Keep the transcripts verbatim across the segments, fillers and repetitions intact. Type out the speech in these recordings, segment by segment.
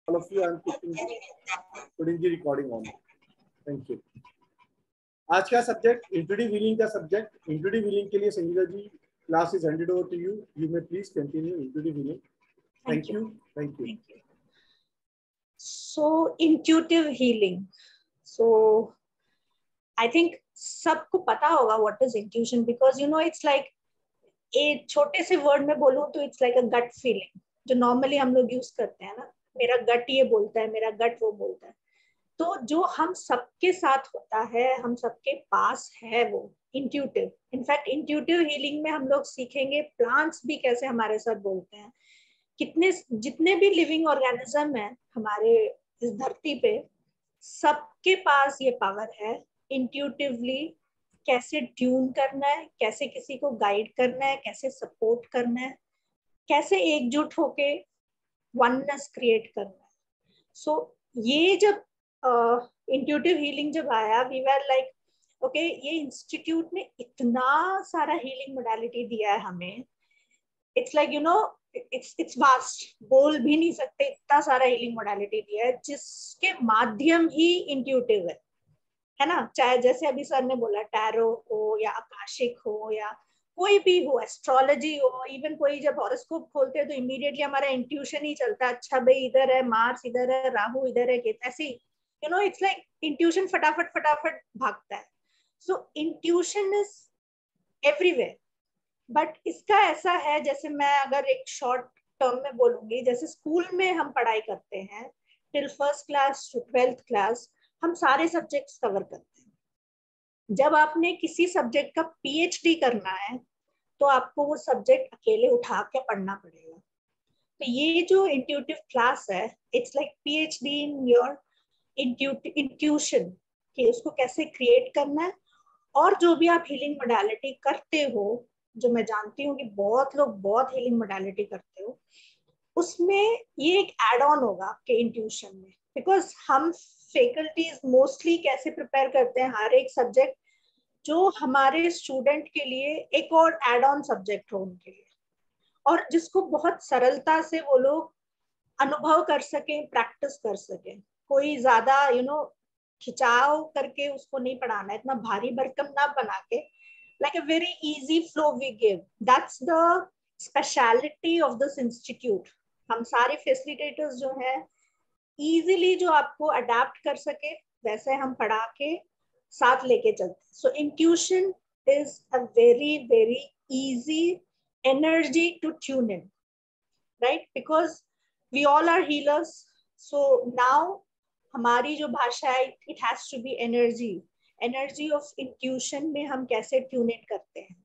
all of you. I'm putting, putting the recording on. Thank you. आज का subject intuitive healing का subject intuitive healing के लिए Sangeeta ji class is handed over to you. You may please continue intuitive healing. Thank you. Thank you. So intuitive healing, so I think सबको पता होगा what is intuition, because you know it's like एक छोटे से word में बोलूं तो it's like a gut feeling जो नॉर्मली हम लोग यूज करते हैं ना. मेरा गट ये बोलता है, मेरा गट वो बोलता है. तो जो हम सबके साथ होता है, हम सबके पास है वो इंट्यूटिव. इनफैक्ट इंट्यूटिव हीलिंग में हम लोग सीखेंगे प्लांट्स भी कैसे हमारे साथ बोलते हैं. कितने जितने भी लिविंग ऑर्गेनिज्म है हमारे इस धरती पे, सबके पास ये पावर है इंट्यूटिवली कैसे ट्यून करना है, कैसे किसी को गाइड करना है, कैसे सपोर्ट करना है, कैसे एकजुट होके वननेस क्रिएट करना है. सो so, ये जब इंट्यूटिव uh, हीलिंग जब आया, वी वर लाइक ओके, ये इंस्टीट्यूट ने इतना सारा हीलिंग मोडालिटी दिया है हमें. It's like you know it's it's vast, बोल भी नहीं सकते इतना सारा हीलिंग मोडालिटी दिया है जिसके माध्यम ही इंट्यूटिव है है ना. चाहे जैसे अभी सर ने बोला टैरो हो या आकाशिक हो या कोई भी हो, एस्ट्रोलॉजी हो, इवन कोई जब हॉरोस्कोप खोलते हैं तो इमीडिएटली हमारा इंट्यूशन ही चलता है. अच्छा भाई इधर है मार्स, इधर है राहु, इधर है केतु, ऐसे ही you know it's like intuition फटाफट फटाफट भागता है. So intuition is everywhere. But इसका ऐसा है, जैसे मैं अगर एक शॉर्ट टर्म में बोलूंगी, जैसे स्कूल में हम पढ़ाई करते हैं till first class to twelfth class, हम सारे सब्जेक्ट्स कवर करते हैं. जब आपने किसी सब्जेक्ट का पीएचडी करना है तो आपको वो सब्जेक्ट अकेले उठा के पढ़ना पड़ेगा. तो ये जो इंट्यूटिव क्लास है, it's like PhD in your intuition कि उसको कैसे क्रिएट करना है. और जो भी आप हीलिंग मोडालिटी करते हो, जो मैं जानती हूँ कि बहुत लोग बहुत हीलिंग मोडालिटी करते हो, उसमें ये एक एड ऑन होगा आपके इंट्यूशन में. बिकॉज हम फैकल्टीज मोस्टली कैसे प्रिपेयर करते हैं हर एक सब्जेक्ट जो हमारे स्टूडेंट के लिए एक और एड ऑन सब्जेक्ट हो उनके लिए, और जिसको बहुत सरलता से वो लोग अनुभव कर सके, प्रैक्टिस कर सके. कोई ज्यादा यू नो खिंचाव करके उसको नहीं पढ़ाना, इतना भारी भरकम ना बना के, like a very easy flow we give. That's the speciality of this institute. हम सारे फैसिलिटेटर्स जो हैं इजीली जो आपको अडेप्ट कर सके वैसे हम पढ़ा के साथ लेके चलते. So intuition is a very very easy energy to tune in, right? Because we all are healers. So now हमारी जो भाषा है, it has to be energy. Energy of intuition में हम कैसे ट्यून इन करते हैं,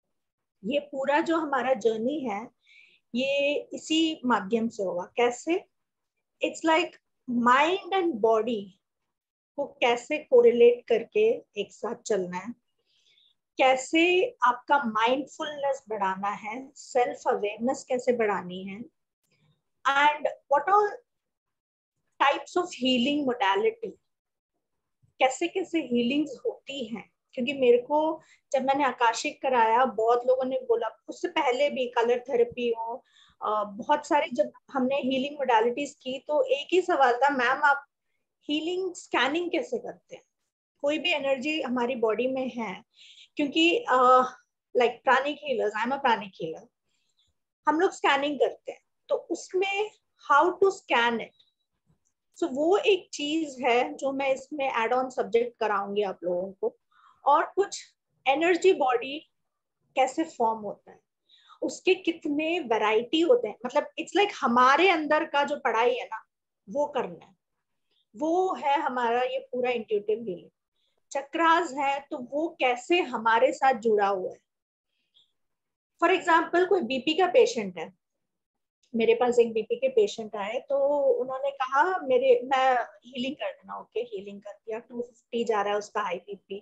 ये पूरा जो हमारा जर्नी है ये इसी माध्यम से होगा. कैसे? It's like mind and body को कैसे कोरिलेट करके एक साथ चलना है, कैसे आपका माइंडफुलनेस बढ़ाना है, सेल्फ अवेयरनेस कैसे बढ़ानी है, and what all types of healing modality, कैसे कैसे हीलिंग्स होती हैं. क्योंकि मेरे को जब मैंने आकाशिक कराया, बहुत लोगों ने बोला, उससे पहले भी कलर थेरेपी हो, बहुत सारी जब हमने हीलिंग मोडालिटीज की तो एक ही सवाल था, मैम आप हीलिंग स्कैनिंग कैसे करते हैं? कोई भी एनर्जी हमारी बॉडी में है, क्योंकि like pranic healers, I am a pranic healer, हम लोग स्कैनिंग करते हैं, तो उसमें how to scan it. So वो एक चीज है जो मैं इसमें एड ऑन सब्जेक्ट कराऊंगी आप लोगों को. और कुछ एनर्जी बॉडी कैसे फॉर्म होता है, उसके कितने वैरायटी होते हैं, मतलब इट्स लाइक like हमारे अंदर का जो पढ़ाई है ना वो करना है, वो है हमारा ये पूरा इंट्यूटिव हीलिंग. चक्रास है तो वो कैसे हमारे साथ जुड़ा हुआ है. फॉर एग्जाम्पल कोई बीपी का पेशेंट है, मेरे पास एक बीपी के पेशेंट आए तो उन्होंने कहा मेरे मैं हीलिंग कर देना. ओके, हीलिंग कर दिया, टू फिफ्टी जा रहा है उसका हाई बीपी.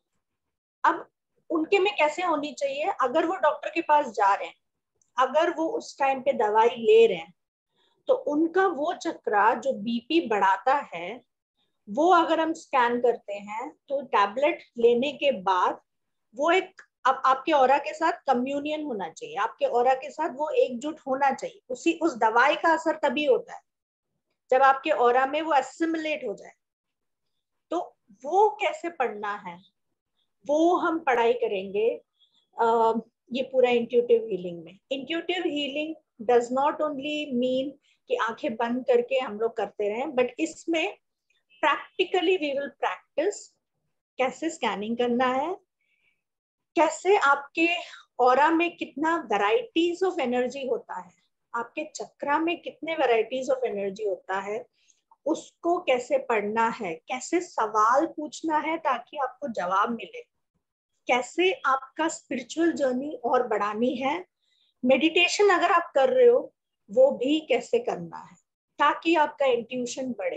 अब उनके में कैसे होनी चाहिए, अगर वो डॉक्टर के पास जा रहे हैं, अगर वो उस टाइम पे दवाई ले रहे हैं, तो उनका वो चक्रा जो बीपी बढ़ाता है वो अगर हम स्कैन करते हैं तो टैबलेट लेने के बाद वो एक अब आपके ऑरा के साथ कम्युनियन होना चाहिए, आपके ऑरा के साथ वो एकजुट होना चाहिए. उसी उस दवाई का असर तभी होता है. जब आपके ऑरा में वो एसिमिलेट हो जाए, तो वो कैसे पढ़ना है वो हम पढ़ाई करेंगे uh, ये पूरा इंट्यूटिव हीलिंग में। Intuitive healing does not only mean कि आंखें बंद करके हम लोग करते रहें, बट इसमें प्रैक्टिकली वी विल प्रैक्टिस कैसे स्कैनिंग करना है, कैसे आपके ऑरा में कितना वैरायटीज ऑफ एनर्जी होता है, आपके चक्रा में कितने वैरायटीज ऑफ एनर्जी होता है, उसको कैसे पढ़ना है, कैसे सवाल पूछना है ताकि आपको जवाब मिले, कैसे आपका स्पिरिचुअल जर्नी और बढ़ानी है, मेडिटेशन अगर आप कर रहे हो वो भी कैसे करना है ताकि आपका इंट्यूशन बढ़े।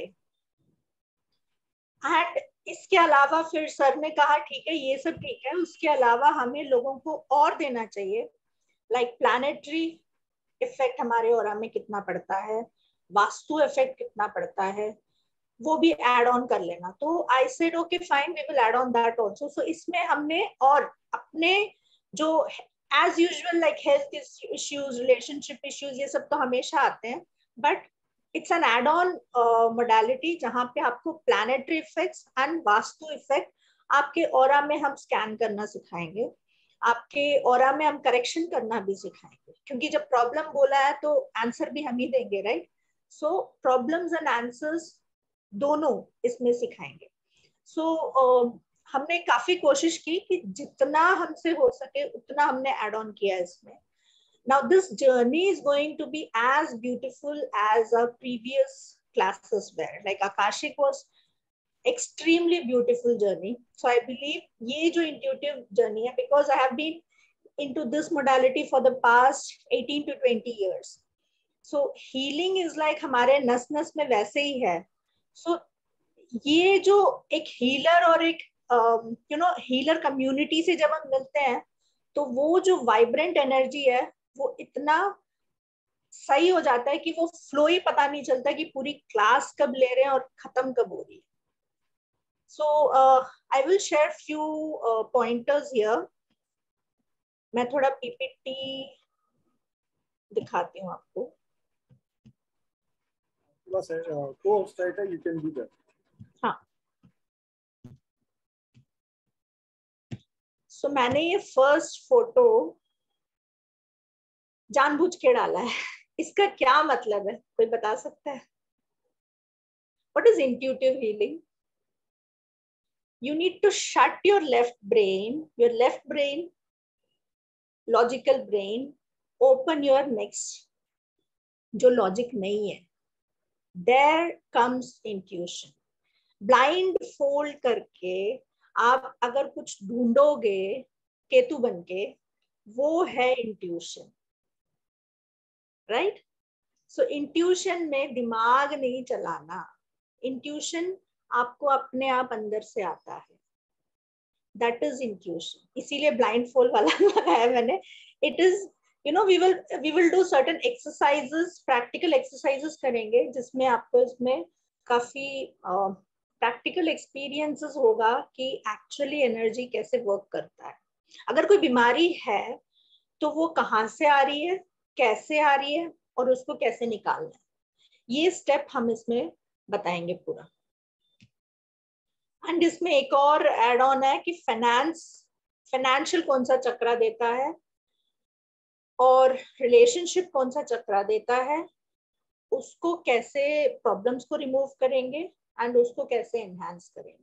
एंड इसके अलावा फिर सर ने कहा ठीक है ये सब ठीक है, उसके अलावा हमें लोगों को और देना चाहिए, लाइक प्लैनेटरी इफेक्ट हमारे ऑरा में कितना पड़ता है, वास्तु इफेक्ट कितना पड़ता है, वो भी ऐड ऑन कर लेना। तो I said okay fine, we will add on that also. So इसमें हमने और अपने जो as usual like health issues, relationship issues, ये सब तो हमेशा आते हैं, but it's an add on modality जहां पे आपको planetary effects and vastu effect आपके ऑरा में हम स्कैन करना सिखाएंगे, आपके ऑरा में हम करेक्शन करना भी सिखाएंगे, क्योंकि जब प्रॉब्लम बोला है तो आंसर भी हम ही देंगे, right. So problems and answers दोनों इसमें सिखाएंगे। सो so, uh, हमने काफी कोशिश की कि जितना हमसे हो सके उतना हमने ऐड ऑन किया इसमें। Now this journey is going to be as beautiful as our previous classes were. Like Akashic was extremely beautiful journey. So I believe ये जो intuitive journey है, because I have been into this modality for the past eighteen to twenty years. So healing is like हमारे नस नस में वैसे ही है। So ये जो एक हीलर और एक यू नो हीलर कम्युनिटी से जब हम मिलते हैं तो वो जो वाइब्रेंट एनर्जी है वो इतना सही हो जाता है कि वो फ्लो ही पता नहीं चलता कि पूरी क्लास कब ले रहे हैं और खत्म कब हो रही है। So I will share few pointers here. मैं थोड़ा पीपीटी दिखाती हूँ आपको। बस कोर्स राइट है, यू कैन डू दैट। हाँ, सो so, मैंने ये फर्स्ट फोटो जानबूझ के डाला है। इसका क्या मतलब है, कोई बता सकता है? What is intuitive healing? You need to shut your left brain, your left brain, logical brain, open your next, जो लॉजिक नहीं है। There comes intuition. Blindfold करके आप अगर कुछ ढूंढोगे केतु बन के, वो है इंट्यूशन, राइट। सो इंट्यूशन में दिमाग नहीं चलाना, इंट्यूशन आपको अपने आप अंदर से आता है, दैट इज इंट्यूशन। इसीलिए ब्लाइंड फोल्ड वाला लगाया मैंने। It is you know we will we will do certain exercises, practical exercises करेंगे जिसमें आपको इसमें काफी प्रैक्टिकल एक्सपीरियंसेस होगा कि एक्चुअली एनर्जी कैसे वर्क करता है। अगर कोई बीमारी है तो वो कहाँ से आ रही है, कैसे आ रही है और उसको कैसे निकालना है, ये स्टेप हम इसमें बताएंगे पूरा। एंड इसमें एक और एड ऑन है कि फाइनेंस, फाइनेंशियल कौन सा चक्रा देता है और रिलेशनशिप कौन सा चक्रा देता है, उसको कैसे प्रॉब्लम्स को रिमूव करेंगे एंड उसको कैसे एनहांस करेंगे।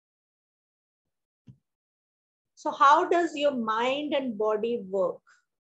So how does your mind and body work?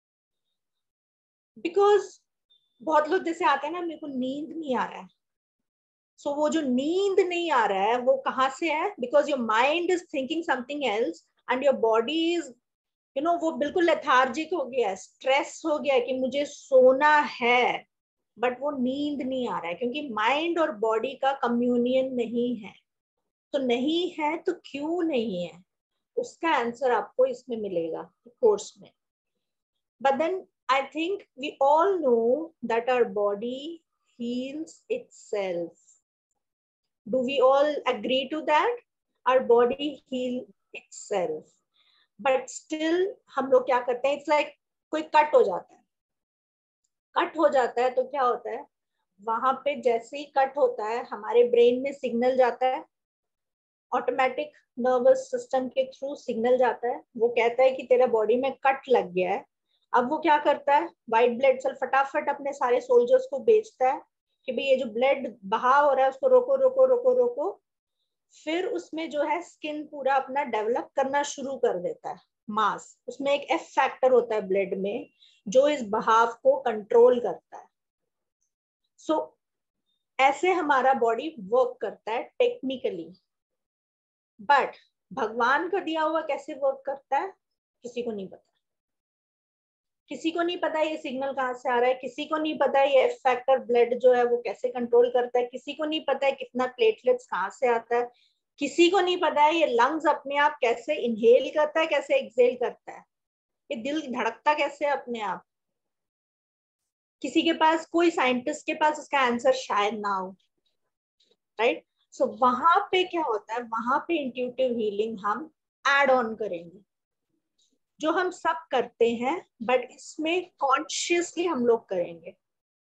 Because बहुत लोग जैसे आते हैं ना, मेरे को नींद नहीं आ रहा है। सो so, वो जो नींद नहीं आ रहा है वो कहाँ से है? Because your mind is thinking something else and your body is you know वो बिल्कुल लेथार्जिक हो गया है, स्ट्रेस हो गया है कि मुझे सोना है, बट वो नींद नहीं आ रहा है क्योंकि माइंड और बॉडी का कम्युनियन नहीं है। तो नहीं है तो क्यों नहीं है, उसका आंसर आपको इसमें मिलेगा कोर्स में। But then I think we all know that our body heals itself. Do we all agree to that? Our body heals itself. But still हम लोग क्या करते हैं? It's like कोई कट हो जाता है, कट हो जाता है तो क्या होता है? वहां पे जैसे ही कट होता है हमारे ब्रेन में सिग्नल जाता है, ऑटोमेटिक नर्वस सिस्टम के थ्रू सिग्नल जाता है, वो कहता है कि तेरा बॉडी में कट लग गया है। अब वो क्या करता है, व्हाइट ब्लड सेल फटाफट अपने सारे सोल्जर्स को भेजता है कि भाई ये जो ब्लड बहा हो रहा है उसको रोको रोको रोको रोको। फिर उसमें जो है स्किन पूरा अपना डेवलप करना शुरू कर देता है, मास। उसमें एक एफ फैक्टर होता है ब्लड में जो इस बहाव को कंट्रोल करता है। सो so, ऐसे हमारा बॉडी वर्क करता है टेक्निकली। बट भगवान का दिया हुआ कैसे वर्क करता है किसी को नहीं पता। किसी को नहीं पता ये सिग्नल कहाँ से आ रहा है, किसी को नहीं पता ये एफ फैक्टर ब्लड जो है वो कैसे कंट्रोल करता है, किसी को नहीं पता है कितना प्लेटलेट्स कहाँ से आता है, किसी को नहीं पता है ये लंग्स अपने आप कैसे इनहेल करता है, कैसे एक्सहेल करता है, ये दिल धड़कता कैसे अपने आप। किसी के पास, कोई साइंटिस्ट के पास उसका आंसर शायद ना हो, राइट। सो वहां पे क्या होता है, वहां पे इंट्यूटिव हीलिंग हम एड ऑन करेंगे, जो हम सब करते हैं बट इसमें कॉन्शियसली हम लोग करेंगे।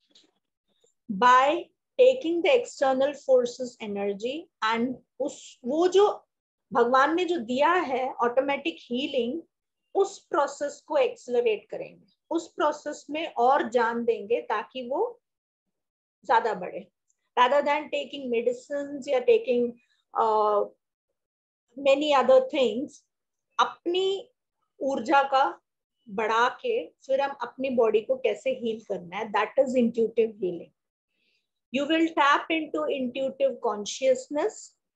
By taking the external forces energy and उस वो जो भगवान ने जो दिया है ऑटोमेटिक हीलिंग, उस प्रोसेस को एक्सेलरेट करेंगे, उस प्रोसेस में और जान देंगे ताकि वो ज्यादा बढ़े, rather than taking medicines या taking uh, many other things। अपनी ऊर्जा का बढ़ा के फिर हम अपनी बॉडी को कैसे हील करना है, that is intuitive healing. You will tap into intuitive consciousness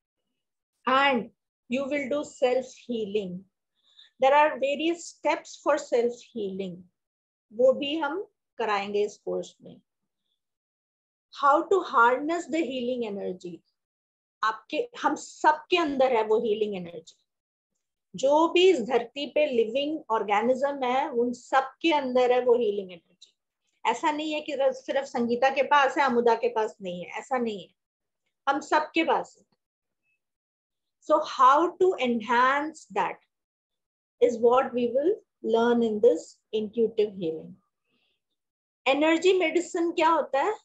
and you will do self-healing. There are various steps for self-healing, वो भी हम कराएंगे इस कोर्स में। How to harness the healing energy, आपके हम सबके अंदर है वो healing energy। जो भी इस धरती पे लिविंग ऑर्गेनिज्म है उन सबके अंदर है वो healing energy। ऐसा नहीं है कि सिर्फ संगीता के पास है अमुदा के पास नहीं है, ऐसा नहीं है, हम सबके पास है। So how to enhance that is what we will learn in this intuitive healing. Energy medicine क्या होता है?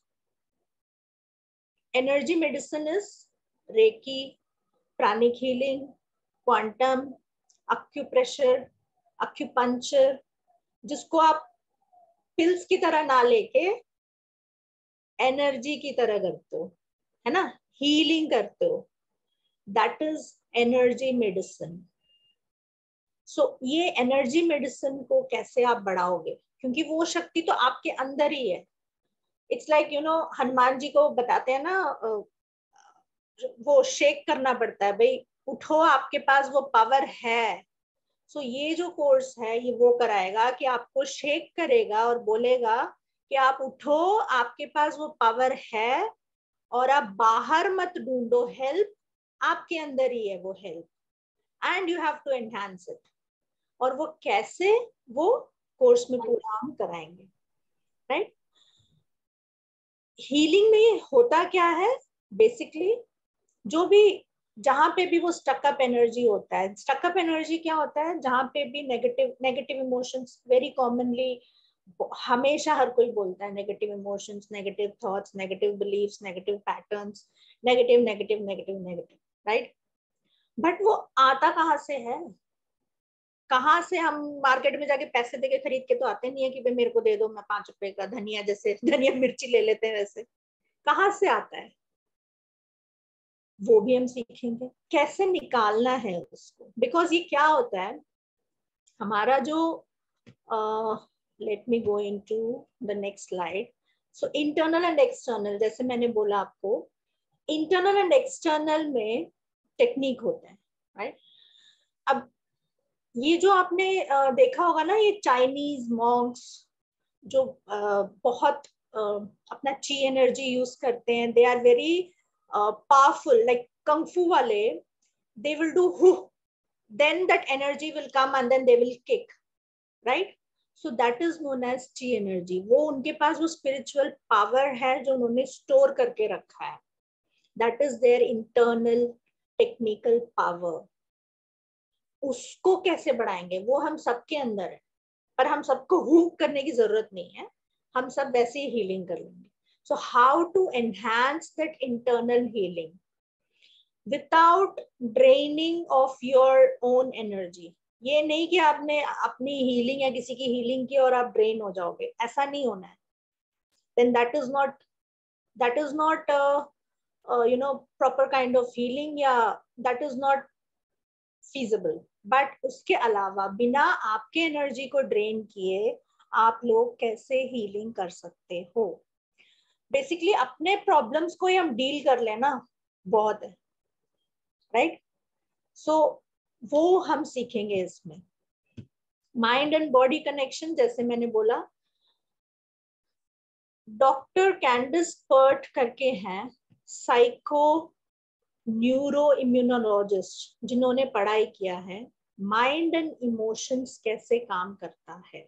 Energy medicine is Reiki, pranic healing, quantum, acupressure, acupuncture, जिसको आप पिल्स की तरह ना लेके एनर्जी की तरह करते हो, है ना, हीलिंग करते हो, that is energy medicine. So ये एनर्जी मेडिसिन को कैसे आप बढ़ाओगे, क्योंकि वो शक्ति तो आपके अंदर ही है। It's like you know Hanuman ji को बताते हैं ना, वो शेक करना पड़ता है, भाई उठो, आपके पास वो पावर है। सो so, ये जो कोर्स है ये वो कराएगा कि आपको शेक करेगा और बोलेगा कि आप उठो, आपके पास वो पावर है और आप बाहर मत ढूंढो हेल्प, आपके अंदर ही है वो help, and you have to enhance it. और वो कैसे, वो कोर्स में पूरा हम कराएंगे, राइट। हीलिंग में होता क्या है बेसिकली, जो भी जहां पे भी वो स्टकअप एनर्जी होता है, स्टकअप एनर्जी क्या होता है, जहां पे भी negative negative emotions very commonly, हमेशा हर कोई बोलता है negative emotions, negative thoughts, negative believes, negative patterns, negative negative negative negative, right. But वो आता कहाँ से है, कहाँ से, हम मार्केट में जाके पैसे देके खरीद के तो आते नहीं है कि भाई मेरे को दे दो, मैं पांच रुपए का धनिया, जैसे धनिया मिर्ची ले लेते हैं वैसे, कहाँ से आता है वो भी हम सीखेंगे, कैसे निकालना है उसको। बिकॉज ये क्या होता है, हमारा जो let me go into the next slide. So internal and external, जैसे मैंने बोला आपको, इंटरनल एंड एक्सटर्नल में टेक्निक होता है, राइट। अब ये जो आपने uh, देखा होगा ना, ये चाइनीज मॉन्क्स जो uh, बहुत uh, अपना ची एनर्जी यूज करते हैं, they are very powerful, like kung fu wale, they will do whoo, then that energy will come and then they will kick, right? So that is known as chi energy। वो उनके पास वो spiritual power है जो उन्होंने store करके रखा है, that is their internal technical power। उसको कैसे बढ़ाएंगे, वो हम सबके अंदर है, पर हम सबको हूक करने की जरूरत नहीं है, हम सब वैसे ही हीलिंग कर लेंगे। So how to enhance that internal healing without draining of your own energy. ये नहीं कि आपने अपनी हीलिंग या किसी की हीलिंग की और आप ड्रेन हो जाओगे, ऐसा नहीं होना है. Then that is not that is not uh, uh, you know proper kind of healing, या that is not feasible. But उसके अलावा बिना आपके एनर्जी को ड्रेन किए आप लोग कैसे हीलिंग कर सकते हो. बेसिकली अपने प्रॉब्लम्स को ही हम डील कर लेना बहुत है, राइट right? सो so, वो हम सीखेंगे इसमें. माइंड एंड बॉडी कनेक्शन, जैसे मैंने बोला, डॉक्टर कैंडिस पर्ट करके हैं साइको न्यूरो इम्यूनोलॉजिस्ट, जिन्होंने पढ़ाई किया है माइंड एंड इमोशंस कैसे काम करता है.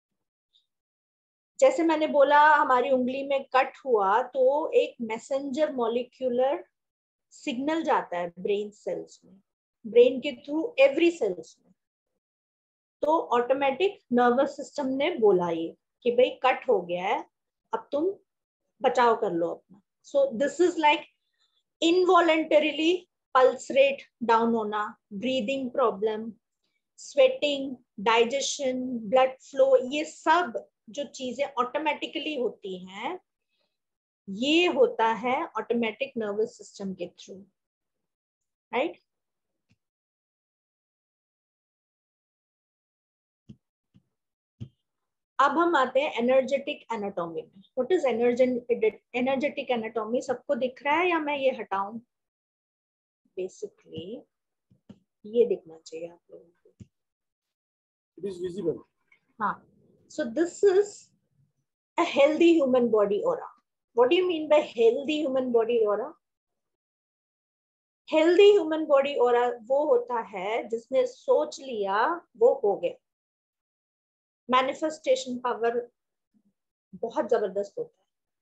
जैसे मैंने बोला हमारी उंगली में कट हुआ तो एक मैसेंजर मॉलिक्यूलर सिग्नल जाता है ब्रेन सेल्स में, ब्रेन के थ्रू एवरी सेल्स में. तो ऑटोमेटिक नर्वस सिस्टम ने बोला ये कि भाई कट हो गया है, अब तुम बचाव कर लो अपना. So this is like involuntarily pulse rate down होना, breathing problem, sweating, digestion, blood flow, ये सब जो चीजें ऑटोमेटिकली होती हैं ये होता है ऑटोमेटिक नर्वस सिस्टम के थ्रू, राइट. अब हम आते हैं एनर्जेटिक एनाटॉमी में. What is energetic anatomy? सबको दिख रहा है या मैं ये हटाऊं? बेसिकली ये दिखना चाहिए आप लोगों को. It is visible. हाँ. So this is a healthy human body aura. What do you mean by healthy human body aura? Healthy human body aura वो होता है जिसने सोच लिया वो हो गया. मैनिफेस्टेशन पावर बहुत जबरदस्त होता है.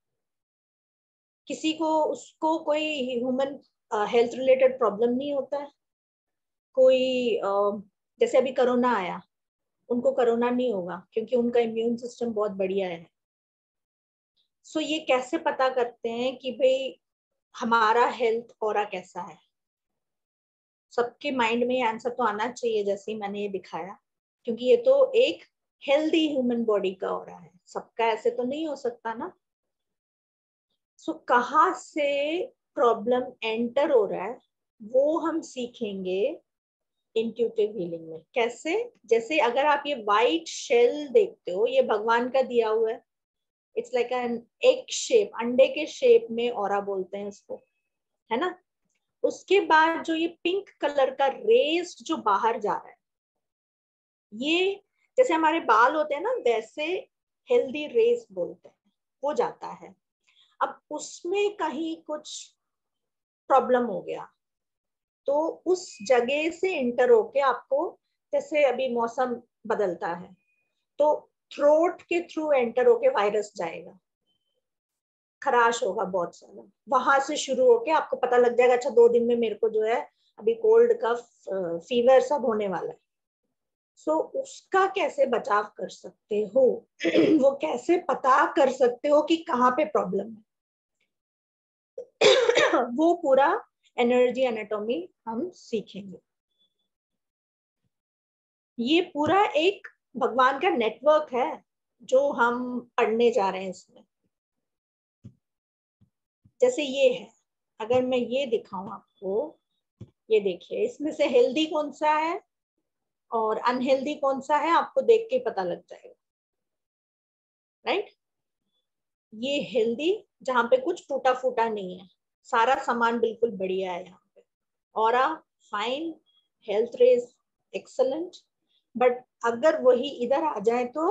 किसी को उसको कोई ह्यूमन हेल्थ रिलेटेड प्रॉब्लम नहीं होता है. कोई uh, जैसे अभी कोरोना आया, उनको कोरोना नहीं होगा क्योंकि उनका इम्यून सिस्टम बहुत बढ़िया है. सो so, ये कैसे पता करते हैं कि भाई हमारा हेल्थ ऑरा कैसा है? सबके माइंड में आंसर तो आना चाहिए जैसे ही मैंने ये दिखाया, क्योंकि ये तो एक हेल्दी ह्यूमन बॉडी का ऑरा है, सबका ऐसे तो नहीं हो सकता ना. सो so, कहाँ से प्रॉब्लम एंटर हो रहा है वो हम सीखेंगे इंट्यूटिव हीलिंग में. कैसे? जैसे अगर आप ये वाइट शेल देखते हो, ये भगवान का दिया हुआ है. It's like an egg shape, अंडे के शेप में ऑरा बोलते हैं इसको, है ना. उसके बाद जो ये पिंक कलर का रेस जो बाहर जा रहा है, ये जैसे हमारे बाल होते हैं ना वैसे हेल्दी रेस बोलते हैं, वो जाता है. अब उसमें कहीं कुछ प्रॉब्लम हो गया तो उस जगह से इंटर होके आपको, जैसे अभी मौसम बदलता है तो थ्रोट के थ्रू एंटर होके वायरस जाएगा, खराश होगा बहुत सारा, वहां से शुरू होके आपको पता लग जाएगा अच्छा दो दिन में मेरे को जो है अभी कोल्ड का फीवर सब होने वाला है. सो so, उसका कैसे बचाव कर सकते हो वो कैसे पता कर सकते हो कि कहाँ पे प्रॉब्लम है वो पूरा एनर्जी एनाटॉमी हम सीखेंगे. ये पूरा एक भगवान का नेटवर्क है जो हम पढ़ने जा रहे हैं इसमें. जैसे ये है, अगर मैं ये दिखाऊं आपको, ये देखिए इसमें से हेल्दी कौन सा है और अनहेल्दी कौन सा है आपको देख के पता लग जाएगा, राइट. ये हेल्दी जहां पे कुछ टूटा फूटा नहीं है, सारा सामान बिल्कुल बढ़िया है यहाँ पे, aura fine, health rays excellent. But अगर वही इधर आ जाए तो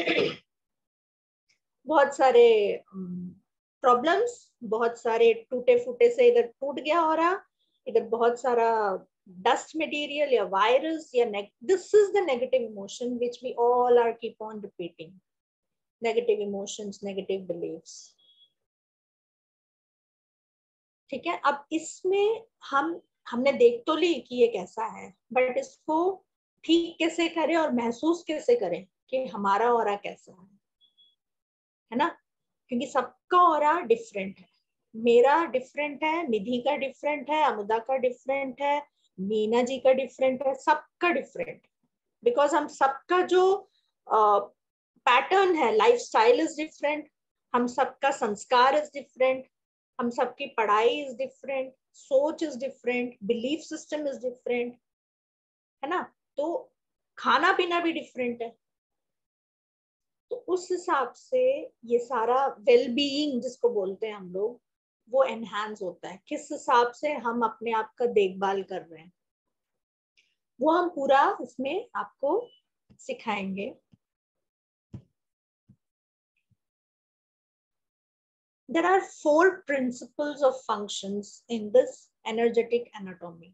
बहुत सारे प्रॉब्लम्स, बहुत सारे टूटे फूटे से इधर टूट गया ऑरा, इधर बहुत सारा dust material या virus या this is the negative emotion which we all are keep on repeating. Negative emotions, negative beliefs. ठीक है. अब इसमें हम हमने देख तो ली कि ये कैसा है, बट इसको ठीक कैसे करें और महसूस कैसे करें कि हमारा ऑरा कैसा है, है ना. क्योंकि सबका ऑरा डिफरेंट है। मेरा डिफरेंट है, निधि का डिफरेंट है, अमुदा का डिफरेंट है, मीना जी का डिफरेंट है, सबका डिफरेंट। बिकॉज हम सबका जो पैटर्न uh, है, लाइफ स्टाइल इज डिफरेंट, हम सबका संस्कार इज डिफरेंट, हम सबकी पढ़ाई इज डिफरेंट, सोच is different, belief system is different, है ना। तो खाना पीना भी डिफरेंट है। तो उस हिसाब से ये सारा वेल बीइंग जिसको बोलते हैं हम लोग, वो एनहांस होता है। किस हिसाब से हम अपने आप का देखभाल कर रहे हैं, वो हम पूरा इसमें आपको सिखाएंगे। There are four principles of functions in this energetic anatomy.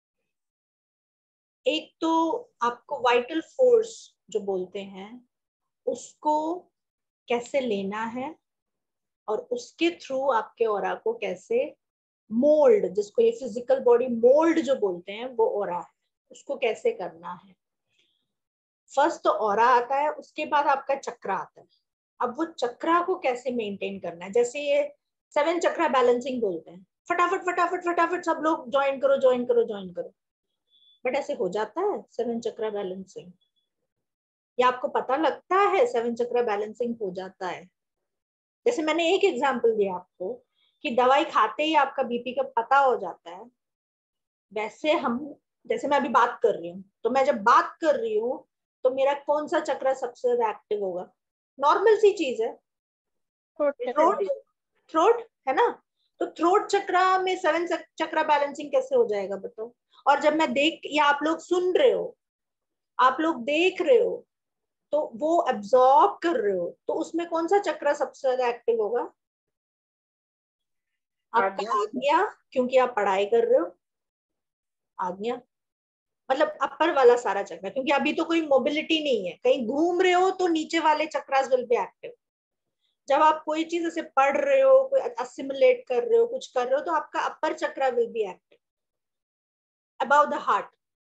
एक तो आपको वाइटल फोर्स जो बोलते हैं उसको कैसे लेना है, और उसके थ्रू आपके ऑरा को कैसे मोल्ड, जिसको ये फिजिकल बॉडी मोल्ड जो बोलते हैं वो ऑरा है, उसको कैसे करना है। फर्स्ट तो ऑरा आता है, उसके बाद आपका चक्रा आता है। अब वो चक्रा को कैसे मेंटेन करना है, जैसे ये सेवन चक्रा बैलेंसिंग बोलते हैं, फटाफट फटाफट फटाफट सब लोग ज्वाइन करो ज्वाइन करो ज्वाइन करो, बट ऐसे हो जाता है सेवन चक्रा बैलेंसिंग? या आपको पता लगता है सेवन चक्रा बैलेंसिंग हो जाता है? जैसे मैंने एक एग्जांपल दिया आपको कि दवाई खाते ही आपका बीपी का पता हो जाता है, वैसे हम, जैसे मैं अभी बात कर रही हूँ, तो मैं जब बात कर रही हूँ तो मेरा कौन सा चक्रा सबसे ज्यादा एक्टिव होगा? नॉर्मल सी चीज है, थ्रोट, थ्रोट है ना। तो थ्रोट चक्रा में सेवन चक्रा बैलेंसिंग कैसे हो जाएगा बताओ? और जब मैं देख, या आप लोग सुन रहे हो, आप लोग देख रहे हो, तो वो एब्जॉर्ब कर रहे हो, तो उसमें कौन सा चक्रा सबसे ज्यादा एक्टिव होगा? आपका आज्ञा, क्योंकि आप पढ़ाई कर रहे हो। आज्ञा मतलब अपर वाला सारा चक्र, क्योंकि अभी तो कोई मोबिलिटी नहीं है, कहीं घूम रहे हो तो नीचे वाले चक्रास विल बी एक्टिव। जब आप कोई चीज ऐसे पढ़ रहे हो, कोई असिमुलेट कर रहे हो, कुछ कर रहे हो, तो आपका upper chakra will be active about the heart.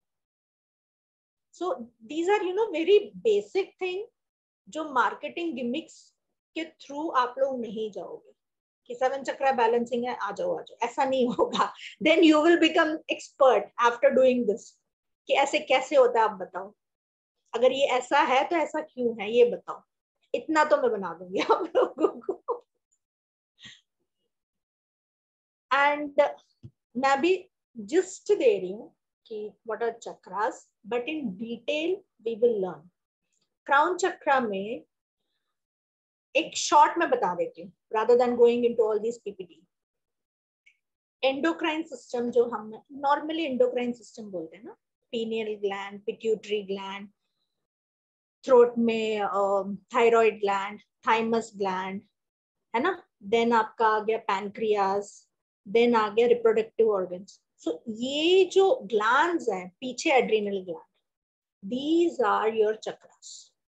So these are you know very basic thing जो मार्केटिंग गिमिक्स के थ्रू आप लोग नहीं जाओगे कि सेवन चक्रा बैलेंसिंग है, आ जाओ आ जाओ, ऐसा नहीं होगा। Then you will become expert after doing this, कि ऐसे कैसे होता है आप बताओ, अगर ये ऐसा है तो ऐसा क्यों है ये बताओ। इतना तो मैं बना दूंगी आप लोगों को। एंड मैं भी जिस्ट दे रही हूँ कि what are chakras, but in detail we will learn. Crown chakra में एक शॉर्ट में बता देती हूँ rather than going into all this PPT. Endocrine system जो हम नॉर्मली एंडोक्राइन सिस्टम बोलते हैं ना, pineal gland, pituitary gland, throat में थायराइड ग्लैंड, थाइमस ग्लैंड, है ना। देन आपका आ गया पैनक्रियास, देन आ गया रिप्रोडक्टिव ऑर्गन्स। सो ये जो ग्लैंड्स हैं पीछे, adrenal gland, these are your chakras.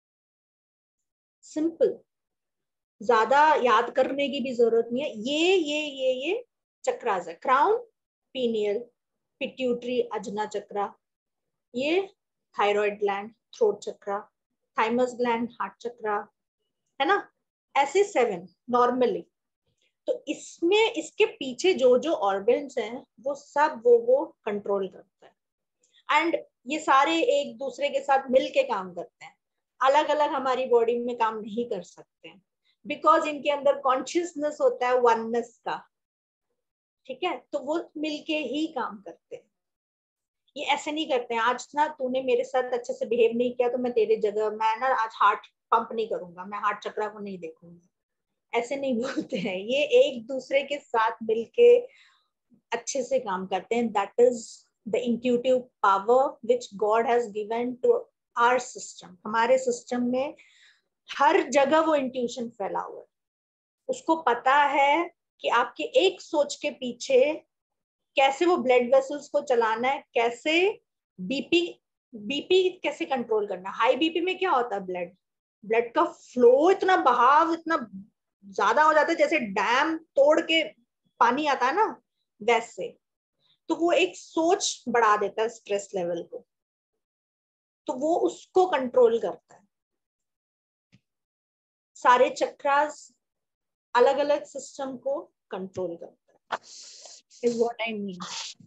Simple, ज्यादा याद करने की भी जरूरत नहीं है। ये ये ये ये चक्रास है, crown, pineal, pituitary, ajna chakra, ये thyroid gland, throat chakra, thymus gland, heart chakra, है ना। ऐसे सेवन नॉर्मली। तो इसमें इसके पीछे जो जो ऑर्गन्स हैं वो सब वो वो कंट्रोल करता है। एंड ये सारे एक दूसरे के साथ मिलके काम करते हैं, अलग अलग हमारी बॉडी में काम नहीं कर सकते हैं, बिकॉज इनके अंदर कॉन्शियसनेस होता है वननेस का, ठीक है। तो वो मिलके ही काम करते हैं, ये ऐसे नहीं करते हैं आज ना तूने मेरे साथ अच्छे से बिहेव नहीं किया तो मैं तेरे जगह, मैं ना आज हार्ट पंप नहीं करूंगा, मैं हार्ट चक्रा को नहीं देखूंगा, ऐसे नहीं बोलते हैं। ये एक दूसरे के साथ मिलके अच्छे से काम करते हैं। That is the intuitive power which God has given to our system. हमारे सिस्टम में हर जगह वो इंट्यूशन फैला हुआ है। उसको पता है कि आपके एक सोच के पीछे कैसे वो ब्लड वेसल्स को चलाना है, कैसे बीपी बीपी कैसे कंट्रोल करना। हाई बीपी में क्या होता है, ब्लड ब्लड का फ्लो इतना बहाव इतना ज्यादा हो जाता है, जैसे डैम तोड़ के पानी आता है ना वैसे। तो वो एक सोच बढ़ा देता है स्ट्रेस लेवल को, तो वो उसको कंट्रोल करता है। सारे चक्रास अलग अलग सिस्टम को कंट्रोल करता है, is what I mean.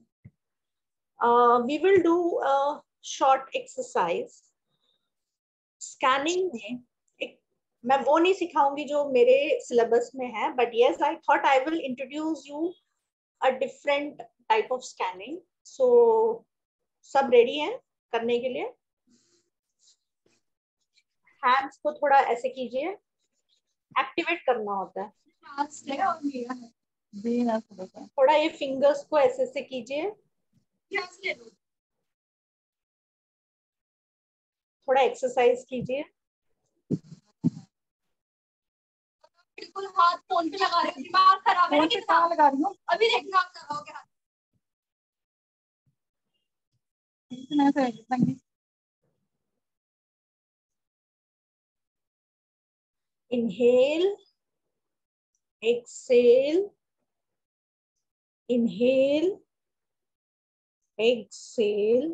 We will do a short exercise. Scanning में एक, मैं वो नहीं सिखाऊंगी जो मेरे सिलेबस में है, but yes I thought I will introduce you a different type of scanning. So सब रेडी हैं करने के लिए? हैंड्स को थोड़ा ऐसे कीजिए, एक्टिवेट करना होता है. थोड़ा ये फिंगर्स को ऐसे से कीजिए, थोड़ा एक्सरसाइज कीजिए. बिल्कुल हाथ फोन पे लगा रही हूँ, दिमाग खराब है. कहाँ लगा रही हूँ? अभी देखना आप लगाओगे हाथ. Inhale, exhale, inhale, exhale.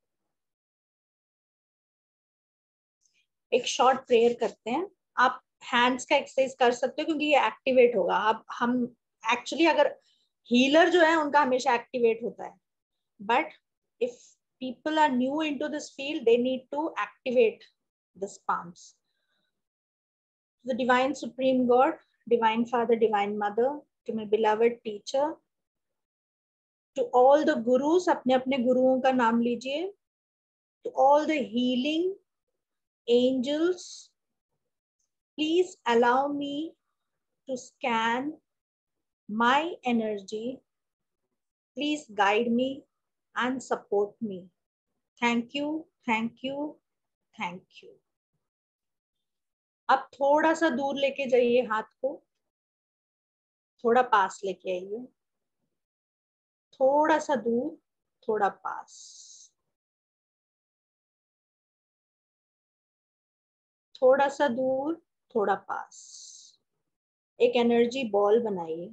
एक शॉर्ट प्रेयर करते हैं. आप हैंड्स का एक्सरसाइज कर सकते हो क्योंकि ये एक्टिवेट होगा. अब हम एक्चुअली अगर हीलर जो है उनका हमेशा एक्टिवेट होता है, but if people are new into this field, they need to activate this palms. The divine supreme God, divine father, divine mother, to my beloved teacher, to all the gurus, अपने अपने गुरुओं का नाम लीजिए. To all the healing angels, please allow me to scan my energy. Please guide me and support me. Thank you, thank you, thank you. अब थोड़ा सा दूर लेके जाइए हाथ को, थोड़ा पास लेके आइए, थोड़ा सा दूर, थोड़ा पास, थोड़ा सा दूर, थोड़ा पास. एक एनर्जी बॉल बनाइए.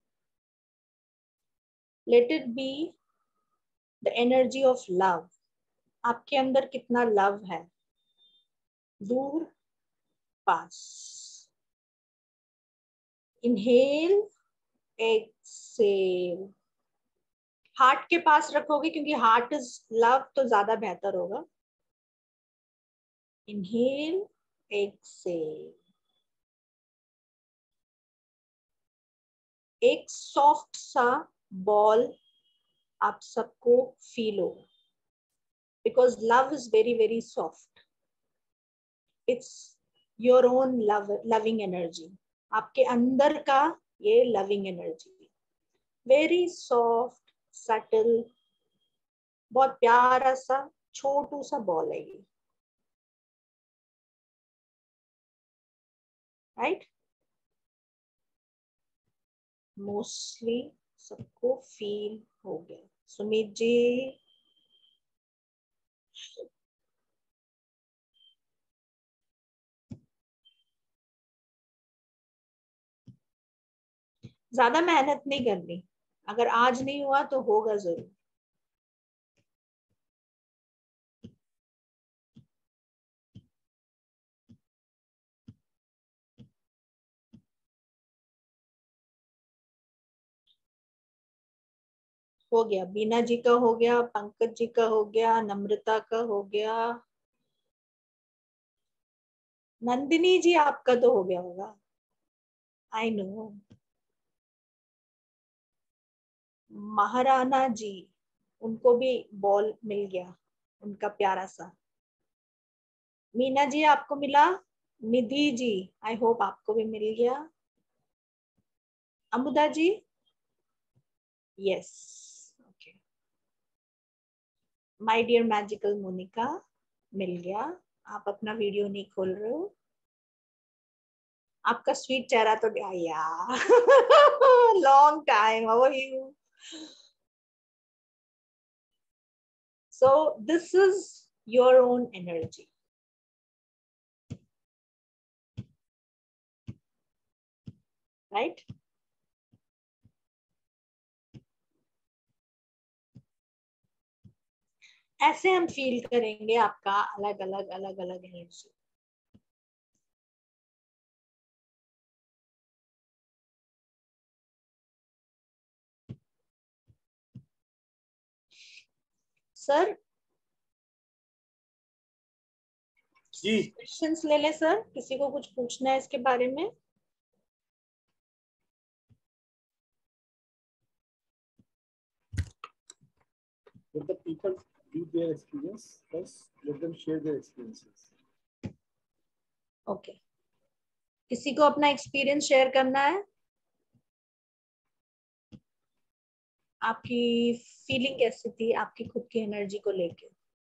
Let it be the energy of love. आपके अंदर कितना लव है, दूर, पास. Inhale, Excel. हार्ट के पास रखोगे क्योंकि हार्ट इज लव, तो ज्यादा बेहतर होगा. Inhale, exhale. एक सॉफ्ट सा बॉल आप सबको फील होगा, because love is very very soft. It's your own love, loving energy. आपके अंदर का ये loving energy, very soft, subtle, बहुत प्यारा सा छोटू सा बॉल है ये. राइट? मोस्टली सबको फील हो गया. सुमित जी, ज्यादा मेहनत नहीं करनी. अगर आज नहीं हुआ तो होगा जरूर. हो गया. बीना जी का हो गया, पंकज जी का हो गया, नम्रता का हो गया, नंदिनी जी आपका तो हो गया होगा. I know. महाराणा जी, उनको भी बॉल मिल गया, उनका प्यारा सा. मीना जी आपको मिला. निधि जी, आई होप आपको भी मिल गया. अमुदा जी, yes. Okay. My dear magical Monica, मिल गया. आप अपना वीडियो नहीं खोल रहे हो. आपका स्वीट चेहरा तो गया. Long time, how are you? So this is your own energy. Right? ऐसे हम फील करेंगे आपका अलग अलग अलग अलग एनर्जी. सर जी क्वेश्चंस ले ले सर, किसी को कुछ पूछना है इसके बारे में? Let the people give their experience. First, let them share their experiences. Okay okay. किसी को अपना एक्सपीरियंस शेयर करना है? आपकी फीलिंग कैसी थी आपकी खुद की एनर्जी को लेके?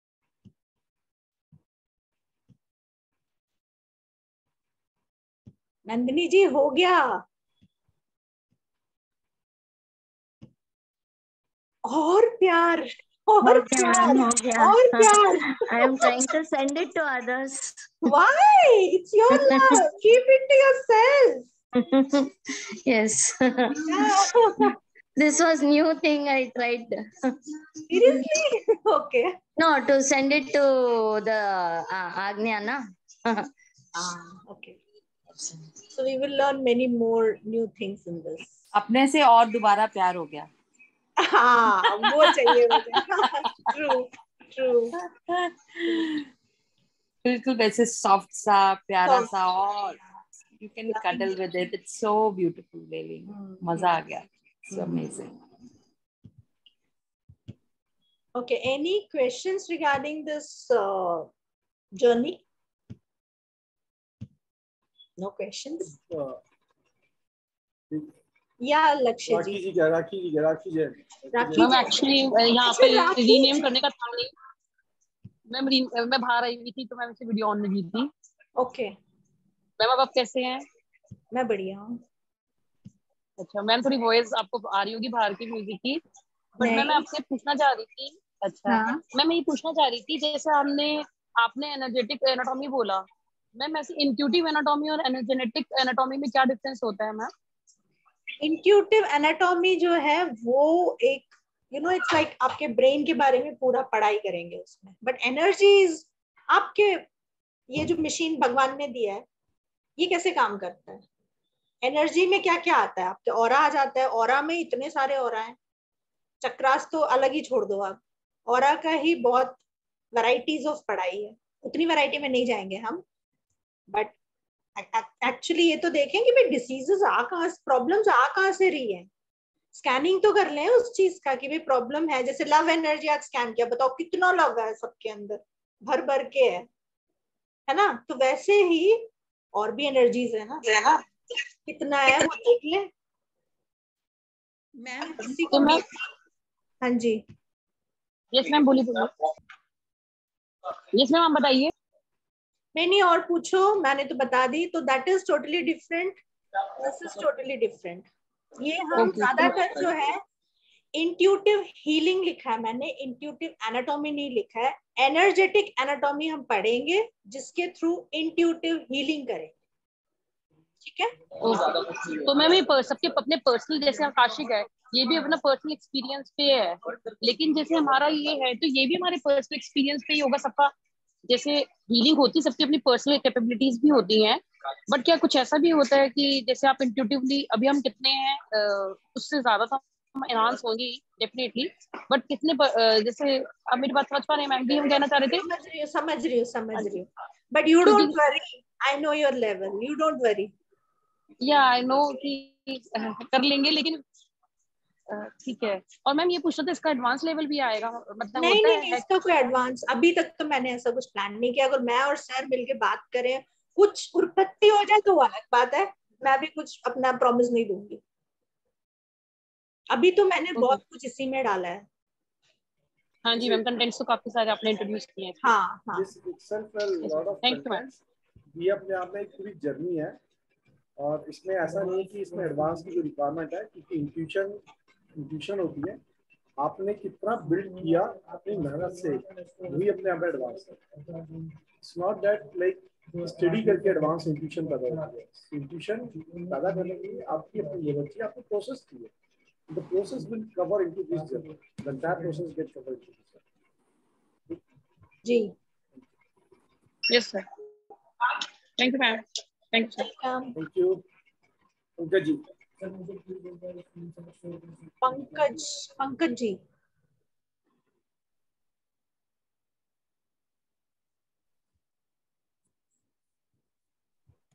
नंदिनी जी हो गया। और प्यार और प्यार हो गया। और प्यार। I am trying to send it to others. Why? It's your love. Keep it to yourself. Yes. Yeah. This was new thing I tried. Seriously? Okay. No, to send it to the uh, Agnya, na? Ah, okay. So we will learn many more new things in this. अपने से और दोबारा प्यार हो गया। हाँ वो चाहिए मुझे। True, true. बिल्कुल वैसे सॉफ्ट सा प्यारा Soft. सा और you can cuddle with it. It's so beautiful, really. मजा आ गया. It's amazing. Okay, any questions regarding this uh, journey? No questions? Uh, Yeah, Lakshya rakhi ji. जी क्या राखी जी क्या राखी जी राखी मैम जी। एक्चुअली यहाँ अच्छा, पे राखी रीनेम जी। करने का था नहीं। मैम री- मैं बाहर आई हुई थी तो मैम से वीडियो ऑन नहीं थी। Okay, मैम अब आप कैसे हैं? मैं बढ़िया हूँ। अच्छा मैम थोड़ी वॉइस आपको आ रही होगी बाहर की म्यूजिक की, बट नहीं। मैम मैं आपसे पूछना चाह रही थी। अच्छा हाँ। मैम मैं ये पूछना चाह रही थी जैसे हमने आपने एनर्जेटिक एनाटॉमी बोला, मैम ऐसे इंट्यूटिव एनाटॉमी और एनर्जेटिक एनाटॉमी में क्या डिफरेंस होता है मैम? इंट्यूटिव एनाटॉमी जो है वो एक यू नो इट्स लाइक आपके ब्रेन के बारे में पूरा पढ़ाई करेंगे उसमें, बट एनर्जीज आपके ये जो मशीन भगवान ने दिया है ये कैसे काम करता है। एनर्जी में क्या क्या आता है, आपके ऑरा आ जाता है। ऑरा में इतने सारे ऑरा हैं, चक्रास तो अलग ही छोड़ दो आप, ऑरा का ही बहुत वैरायटीज ऑफ पढ़ाई है, उतनी वैरायटी में नहीं जाएंगे हम। बट एक्चुअली ये तो देखें कि भाई डिसीजेस आ कहाँ से, प्रॉब्लम्स आ कहाँ से रही है, स्कैनिंग तो कर लें उस चीज का कि भाई प्रॉब्लम है। जैसे लव एनर्जी आज स्कैन किया, बताओ कितना लव है सबके अंदर, भर भर के है है ना। तो वैसे ही और भी एनर्जीज है ना, है ना? कितना है वो देख ले मैम। किसी को भी हाँ जी यस मैम बोलिए बोलिए। यस मैम आप बताइए। नहीं नहीं और पूछो, मैंने तो बता दी। तो that is totally different, this is totally different. ये हम ज्यादातर जो है इंट्यूटिव हीलिंग लिखा है मैंने, इंट्यूटिव एनाटॉमी नहीं लिखा है। एनर्जेटिक एनाटॉमी हम पढ़ेंगे जिसके थ्रू इंट्यूटिव हीलिंग करेंगे, ठीक है। तो मैम ये पर- सबके अपने पर्सनल, जैसे आकाशिक है ये भी अपना पर्सनल एक्सपीरियंस पे है, लेकिन जैसे हमारा ये है तो ये भी हमारे पर्सनल एक्सपीरियंस पे ही होगा सबका। जैसे हीलिंग होती है सबकी अपनी पर्सनल कैपेबिलिटीज भी होती हैं, बट क्या कुछ ऐसा भी होता है कि जैसे आप इंट्यूटिवली अभी हम कितने हैं अ, उससे ज्यादा तो हम एनहांस होंगे डेफिनेटली, बट कितने प- अ, जैसे आप मेरी बात समझ पा रहे हैं मैम भी हम कहना चाह रहे थे। समझ रही हूँ समझ रही हूँ समझ रही हूँ, बट यू क्योंकि- don't worry, I know your level, you don't worry. Yeah I no कि अ, कर लेंगे, लेकिन अ, ठीक है। और मैम ये पूछना था इसका एडवांस लेवल भी आएगा, मतलब नहीं होता नहीं है, नहीं है इसका कोई एडवांस अभी तक तो मैंने ऐसा कुछ प्लान नहीं किया। अगर मैं और सर मिलके बात करें, कुछ उत्पत्ति हो जाए तो वो अलग बात है, मैं भी कुछ अपना प्रॉमिस नहीं दूंगी। अभी तो मैंने Okay. बहुत कुछ इसी में डाला है। हाँ जी मैम, कंटेंट्स तो काफी सारे आपने इंट्रोड्यूस किए हैं। हाँ हाँ This itself a lot of Thank you, ma'am. contents. ये अपने आप में एक पूरी जर्नी है और इसमें ऐसा नहीं है कि इसमें एडवांस की कोई रिक्वायरमेंट है, क्योंकि इंट्यूशन इंट्यूशन होती है, आपने कितना बिल्ड किया अपनी मेहनत से, वही अपने आप में एडवांस है। It's not that like study करके एडवांस इंट्यूशन पैदा होती है। इंट्यूशन पैदा करने के लिए आपकी अपनी लेवल चाहिए, आपको प्रोसेस चाहिए। The process will cover into this journey. The entire process gets covered into this. जी yes sir, thank you ma'am, thank you sir. Thank you. Pankaj ji. Pankaj Pankaj ji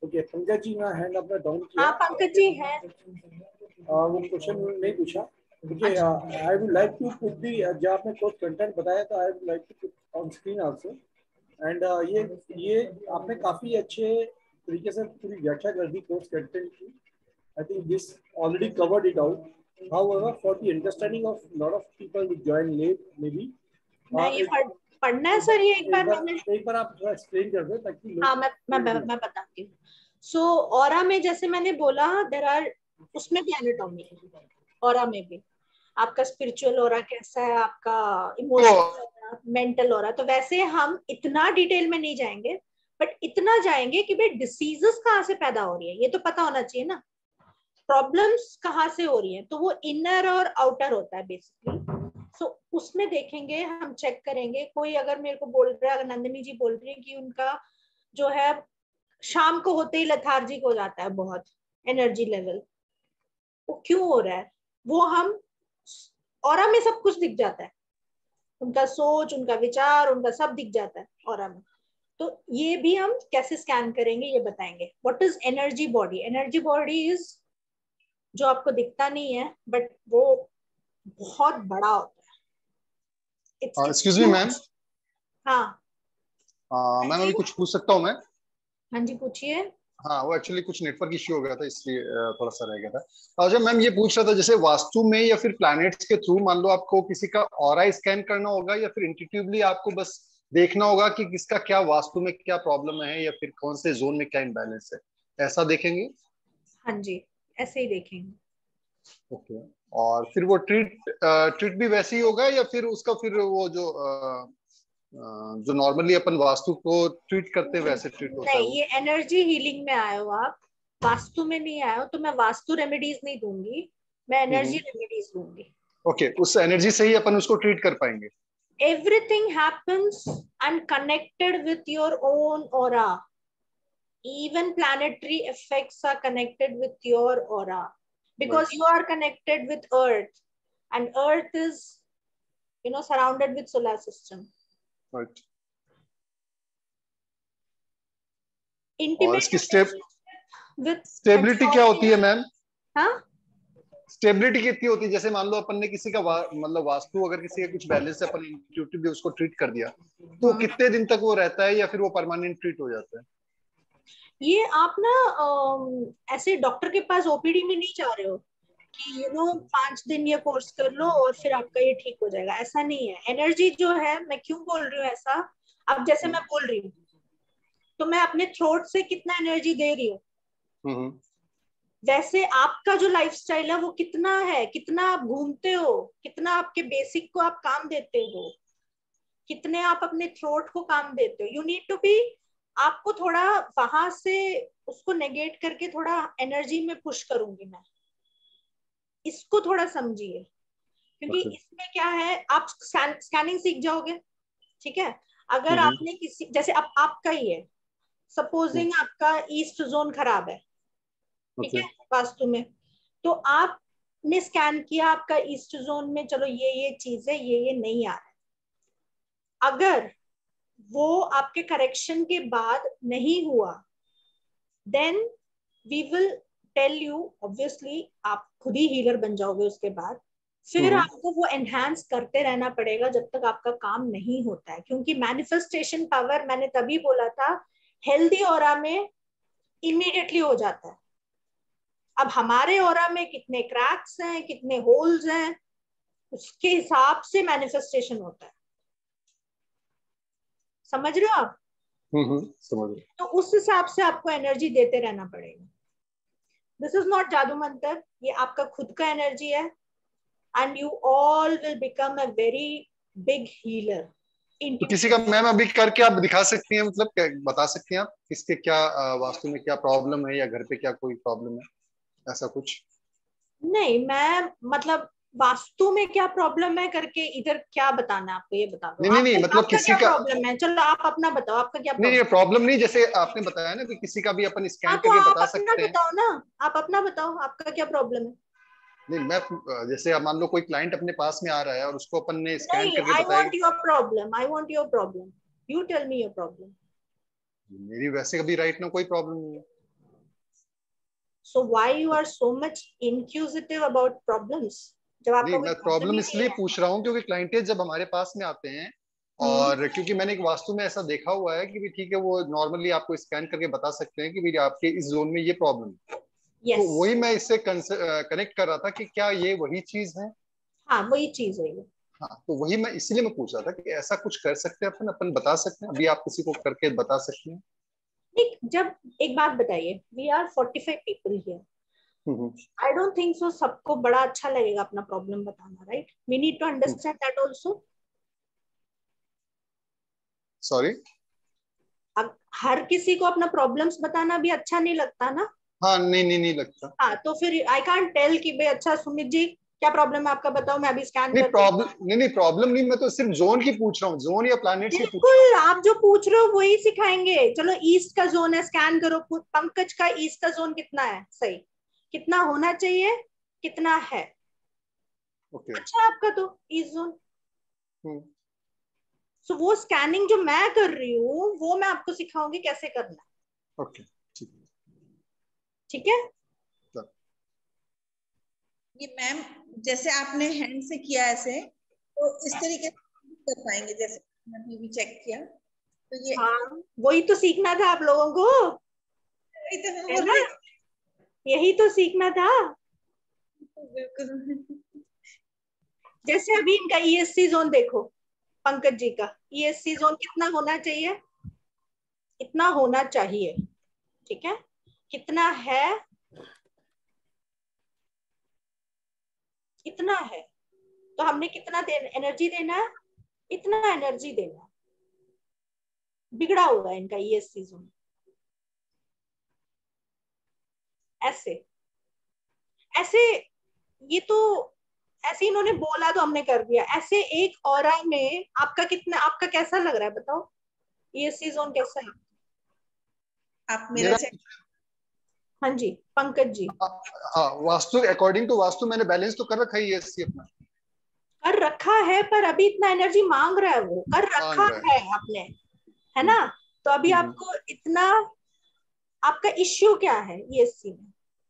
okay, Pankaj ji ने हैंड अपना डाउन किया। हाँ पंकज जी है। आ, वो क्वेश्चन नहीं पूछा। Okay, I would like to put the, जो आपने कोर्स कंटेंट बताया तो I would like to put on screen also. And ये ये आपने काफी अच्छे तरीके से पूरी व्याख्या कर दी कोर्स कंटेंट की। I think this already covered it out. However, for the understanding of lot of people who join late, maybe नहीं पढ़, पढ़ना है सर ये एक बार मैंने एक बार आप थोड़ा एक्सप्लेन कर दो ताकि हाँ मैं मैं मैं बताती हूँ। सो ऑरा में जैसे मैंने बोला देयर आर, उसमें भी एनाटॉमी है ऑरा में भी। आपका स्पिरिचुअल ऑरा कैसा है, आपका इमोशनल मेंटल ऑरा, तो वैसे हम इतना डिटेल में नहीं जाएंगे, बट इतना जाएंगे कि भाई डिसीजेस कहाँ से पैदा हो रही है ये तो पता होना चाहिए ना, प्रॉब्लम्स कहाँ से हो रही है। तो वो इनर और आउटर होता है बेसिकली। सो so, उसमें देखेंगे, हम चेक करेंगे। कोई अगर मेरे को बोल रहा है, अगर नंदिनी जी बोल रही है कि उनका जो है शाम को होते ही लेथार्जिक हो जाता है बहुत एनर्जी लेवल, वो क्यों हो रहा है, वो हम ऑरा में सब कुछ दिख जाता है, उनका सोच, उनका विचार, उनका सब दिख जाता है ऑरा में। तो ये भी हम कैसे स्कैन करेंगे ये बताएंगे। What is energy body? Energy body is जो आपको दिखता नहीं है बट वो बहुत बड़ा होता है। Excuse me ma'am. हाँ मैम अभी कुछ पूछ सकता हूँ मैं? हाँ जी पूछिए। हाँ वो एक्चुअली कुछ नेटवर्क इश्यू हो गया था इसलिए थोड़ा सा रह गया था। और जब मैम ये पूछ रहा था जैसे वास्तु में या फिर प्लैनेट्स के थ्रू मान लो आपको किसी का ऑरा स्कैन करना होगा या फिर इंट्यूटिवली आपको बस देखना होगा कि किसका क्या वास्तु में क्या प्रॉब्लम है या फिर कौन से जोन में क्या इम्बैलेंस है, ऐसा देखेंगे? हाँ जी ऐसे ही देखेंगे। Okay okay. और फिर वो ट्रीट ट्रीट भी वैसे ही होगा या फिर उसका फिर वो जो आ, जो नॉर्मली अपन वास्तु को ट्रीट करते हैं वैसे ट्रीट होता है? नहीं, ये एनर्जी हीलिंग में आए हो आप, वास्तु में नहीं आए हो। तो मैं वास्तु रेमेडीज नहीं दूंगी, मैं एनर्जी रेमेडीज दूंगी। Okay okay. उस एनर्जी से ही अपन उसको ट्रीट कर पाएंगे। Everything happens and connected with your own aura. Even planetary effects are connected with your aura because right. you are connected with Earth, and Earth is, you know, surrounded with solar system. Right. Intimate और इसकी step with stability क्या होती है ma'am? हाँ, stability कितनी होती है? जैसे मान लो अपन ने किसी का वा, मतलब वास्तु अगर किसी का कुछ बैलेंस है, अपन इंट्यूटिवली उसको ट्रीट कर दिया तो हाँ. कितने दिन तक वो रहता है या फिर वो परमानेंट ट्रीट हो जाता है? ये आप ना ऐसे डॉक्टर के पास ओपीडी में नहीं जा रहे हो कि यू नो पांच दिन ये कोर्स कर लो और फिर आपका ये ठीक हो जाएगा, ऐसा नहीं है। एनर्जी जो है, मैं क्यों बोल रही हूँ ऐसा, अब जैसे मैं बोल रही हूँ तो मैं अपने थ्रोट से कितना एनर्जी दे रही हूँ, वैसे आपका जो लाइफस्टाइल है वो कितना है, कितना आप घूमते हो, कितना आपके बेसिक को आप काम देते हो, कितने आप अपने थ्रोट को काम देते हो। यू नीड टू बी, आपको थोड़ा वहां से उसको नेगेट करके थोड़ा एनर्जी में पुश करूंगी मैं, इसको थोड़ा समझिए। क्योंकि okay. इसमें क्या है, आप स्कैनिंग सीख जाओगे, ठीक है। अगर mm-hmm. आपने किसी, जैसे अब आप, आपका ही है, सपोजिंग mm-hmm. आपका ईस्ट जोन खराब है, ठीक okay. है, वास्तु में, तो आपने स्कैन किया आपका ईस्ट जोन में, चलो ये ये चीज है, ये ये नहीं आ रहा है। अगर वो आपके करेक्शन के बाद नहीं हुआ, then we will tell you, obviously आप खुद ही हीलर बन जाओगे उसके बाद, फिर आपको वो एनहांस करते रहना पड़ेगा जब तक आपका काम नहीं होता है। क्योंकि मैनिफेस्टेशन पावर, मैंने तभी बोला था, हेल्दी ऑरा में इमीडिएटली हो जाता है। अब हमारे ऑरा में कितने क्रैक्स हैं, कितने होल्स हैं, उसके हिसाब से मैनिफेस्टेशन होता है। समझ रहे हो आप? हम्म समझ रहे। तो उस हिसाब से आपको एनर्जी देते रहना पड़ेगा। दिस इज नॉट जादू मंत्र, ये आपका खुद का एनर्जी है, and you all will become a very big healer. तो किसी का मैम अभी करके आप दिखा सकती हैं, मतलब क्या बता सकती हैं आप किसके क्या वास्तु में क्या प्रॉब्लम है या घर पे क्या कोई प्रॉब्लम है, ऐसा कुछ? नहीं, मैं मतलब वास्तु में क्या प्रॉब्लम है करके इधर क्या बताना है आपको, ये बता दो। नहीं नहीं मतलब किसी का प्रॉब्लम है, चलो आप अपना बताओ, आपका क्या प्रॉब्लम? नहीं प्रॉब्लम नहीं, जैसे आपने बताया ना कि किसी का भी अपन स्कैन करके बता सकते हैं। बताओ ना, आप अपना बताओ, आपका क्या प्रॉब्लम है? नहीं मैं जैसे मान लो कोई क्लाइंट अपने पास में आ रहा है और उसको अपन ने स्कैन करके बताया। I want your problem, I want your problem, you tell me your problem. मेरी वैसे कभी राइट ना कोई प्रॉब्लम नहीं है। So why you are so much inquisitive about problems? जब आपका नहीं, कोई मैं problem प्रॉब्लम ही इसलिए नहीं है। पूछ रहा हूँ क्योंकि क्लाइंटेज जब हमारे पास में आते हैं और क्योंकि मैंने एक वास्तु में ऐसा देखा हुआ है कि भी ठीक है, वो नॉर्मली आपको स्कैन करके बता सकते हैं कि भी आपके इस जोन में ये प्रॉब्लम है। yes. तो वही मैं इससे कनेक्ट कर रहा था कि क्या ये वही चीज है। हाँ वही चीज है ये। हाँ, तो वही मैं इसलिए मैं पूछ रहा था कि ऐसा कुछ कर सकते हैं अपन अपन बता सकते हैं, अभी आप किसी को करके बता सकते हैं। एक जब एक बात बताइए, we are forty five people here, I don't think so सबको बड़ा अच्छा लगेगा अपना प्रॉब्लम बताना, right? We need to understand that also. Sorry, हर किसी को अपना प्रॉब्लम्स बताना भी अच्छा नहीं लगता ना। हाँ नहीं नहीं नहीं लगता। हाँ तो फिर आई कांट टेल कि भाई अच्छा सुमित जी क्या प्रॉब्लम है आपका, बताओ मैं अभी स्कैन नहीं कर प्रॉब्लम नहीं नहीं प्रॉब्लम नहीं, मैं तो सिर्फ जोन की पूछ रहा हूँ, जोन या प्लैनेट्स की पूछ रहा बिल्कुल आप जो पूछ रहे हो वही सिखाएंगे। चलो ईस्ट का जोन है, स्कैन करो। पंकज का ईस्ट का जोन कितना है, सही कितना होना चाहिए, कितना है? ओके। अच्छा आपका तो ईस्ट जोन। सो वो स्कैनिंग जो मैं कर रही हूँ वो मैं आपको सिखाऊंगी कैसे करना है। ओके ठीक है ठीक है। ये मैम जैसे आपने हैंड से किया ऐसे, तो इस तरीके से कर पाएंगे जैसे मैंने भी चेक किया, तो ये हाँ वही तो सीखना था आप लोगों को, वही तो हम है बोल ना? रहे थे। यही तो सीखना था। बिल्कुल। जैसे अभी इनका ईएससी जोन देखो, पंकज जी का ईएससी जोन कितना होना चाहिए, इतना होना चाहिए। ठीक है, कितना है, इतना है। तो हमने कितना दे, एनर्जी देना है, इतना एनर्जी देना है। बिगड़ा हुआ है इनका ईएससी जोन। ऐसे ऐसे ये तो ऐसे इन्होंने बोला तो हमने कर दिया। ऐसे एक ऑरा में आपका कितना, आपका कैसा लग रहा है बताओ, ईएससी जोन कैसा है? आप मेरा चेक। हाँ जी पंकज जी। हाँ वास्तु अकॉर्डिंग टू वास्तु मैंने बैलेंस तो कर रखा है ईएससी अपना, कर रखा है पर अभी इतना एनर्जी मांग रहा है, वो कर रखा है आपने, है ना? तो अभी आपको इतना, आपका इश्यू क्या है ईएससी में,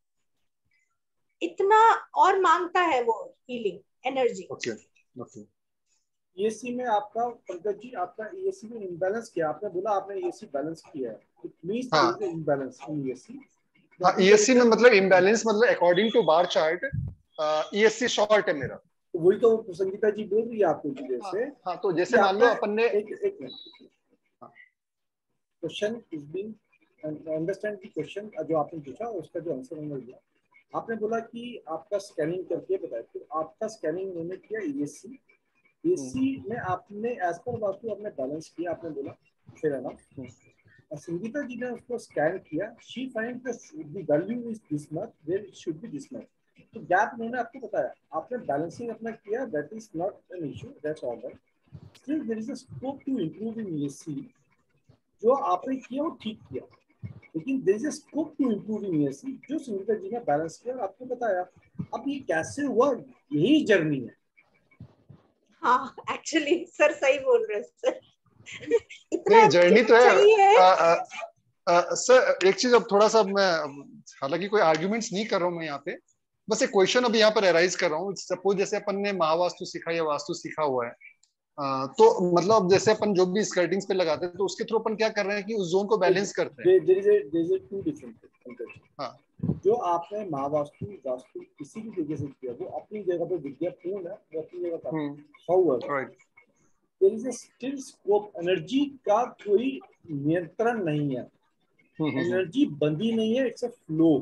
इतना और मांगता है वो healing energy. Okay okay. ESC में आपका पंकज जी, आपका ईएससी में इम्बैलेंस किया, आपने बोला आपने ईएससी बैलेंस किया है, it means there is imbalance in ESC. हाँ ईएससी में मतलब इम्बैलेंस मतलब according to bar chart ESC short है मेरा। वही तो संगीता जी बोल रही है आपको कि जैसे हाँ तो जैसे मान लो अपन ने एक एक minute, question is being understand की क्वेश्चन जो आपने पूछा उसका जो आंसर हमने दिया, आपने बोला कि आपका स्कैनिंग करके बताया, तो आपका स्कैनिंग उन्होंने किया ईएससी, ईएससी में आपने एज पर वास्तु आपने बैलेंस किया, आपने बोला फिर है ना, और संगीता जी ने उसको स्कैन किया, she find the value is this much, where it should be this much, तो गैप उन्होंने आपको बताया, आपने बैलेंसिंग अपना किया, that is not an issue, that's all right. Still there is a scope to improve in ESC, जो आपने किया वो ठीक किया, लेकिन there is a scope to improve in ESC, जो संगीता जी ने बैलेंस किया और आपको बताया। अब ये कैसे हुआ, यही जर्नी है। हाँ एक्चुअली सर सही बोल रहे हैं सर। नहीं जर्नी तो है, है। आ, आ, आ, सर एक चीज अब थोड़ा सा मैं, हालांकि कोई आर्ग्यूमेंट्स नहीं कर रहा हूँ मैं यहाँ पे, बस एक क्वेश्चन अभी यहाँ पर एराइज कर रहा हूँ। सपोज जैसे अपन ने महावास्तु सीखा या वास्तु सीखा हुआ है, आ, तो मतलब जैसे अपन जो भी स्कर्टिंग्स पे लगाते हैं तो उसके थ्रू अपन क्या कर रहे हैं कि उस जोन को बैलेंस करते हैं। There is there is two different. हाँ जो आपने महावास्तु वास्तु किसी भी जगह से किया वो अपनी जगह पे विद्यापूर्ण है, वो अपनी जगह पर। However right, there is a still scope, energy का कोई नियंत्रण नहीं है, एनर्जी बंदी नहीं है, इट्स अ फ्लो।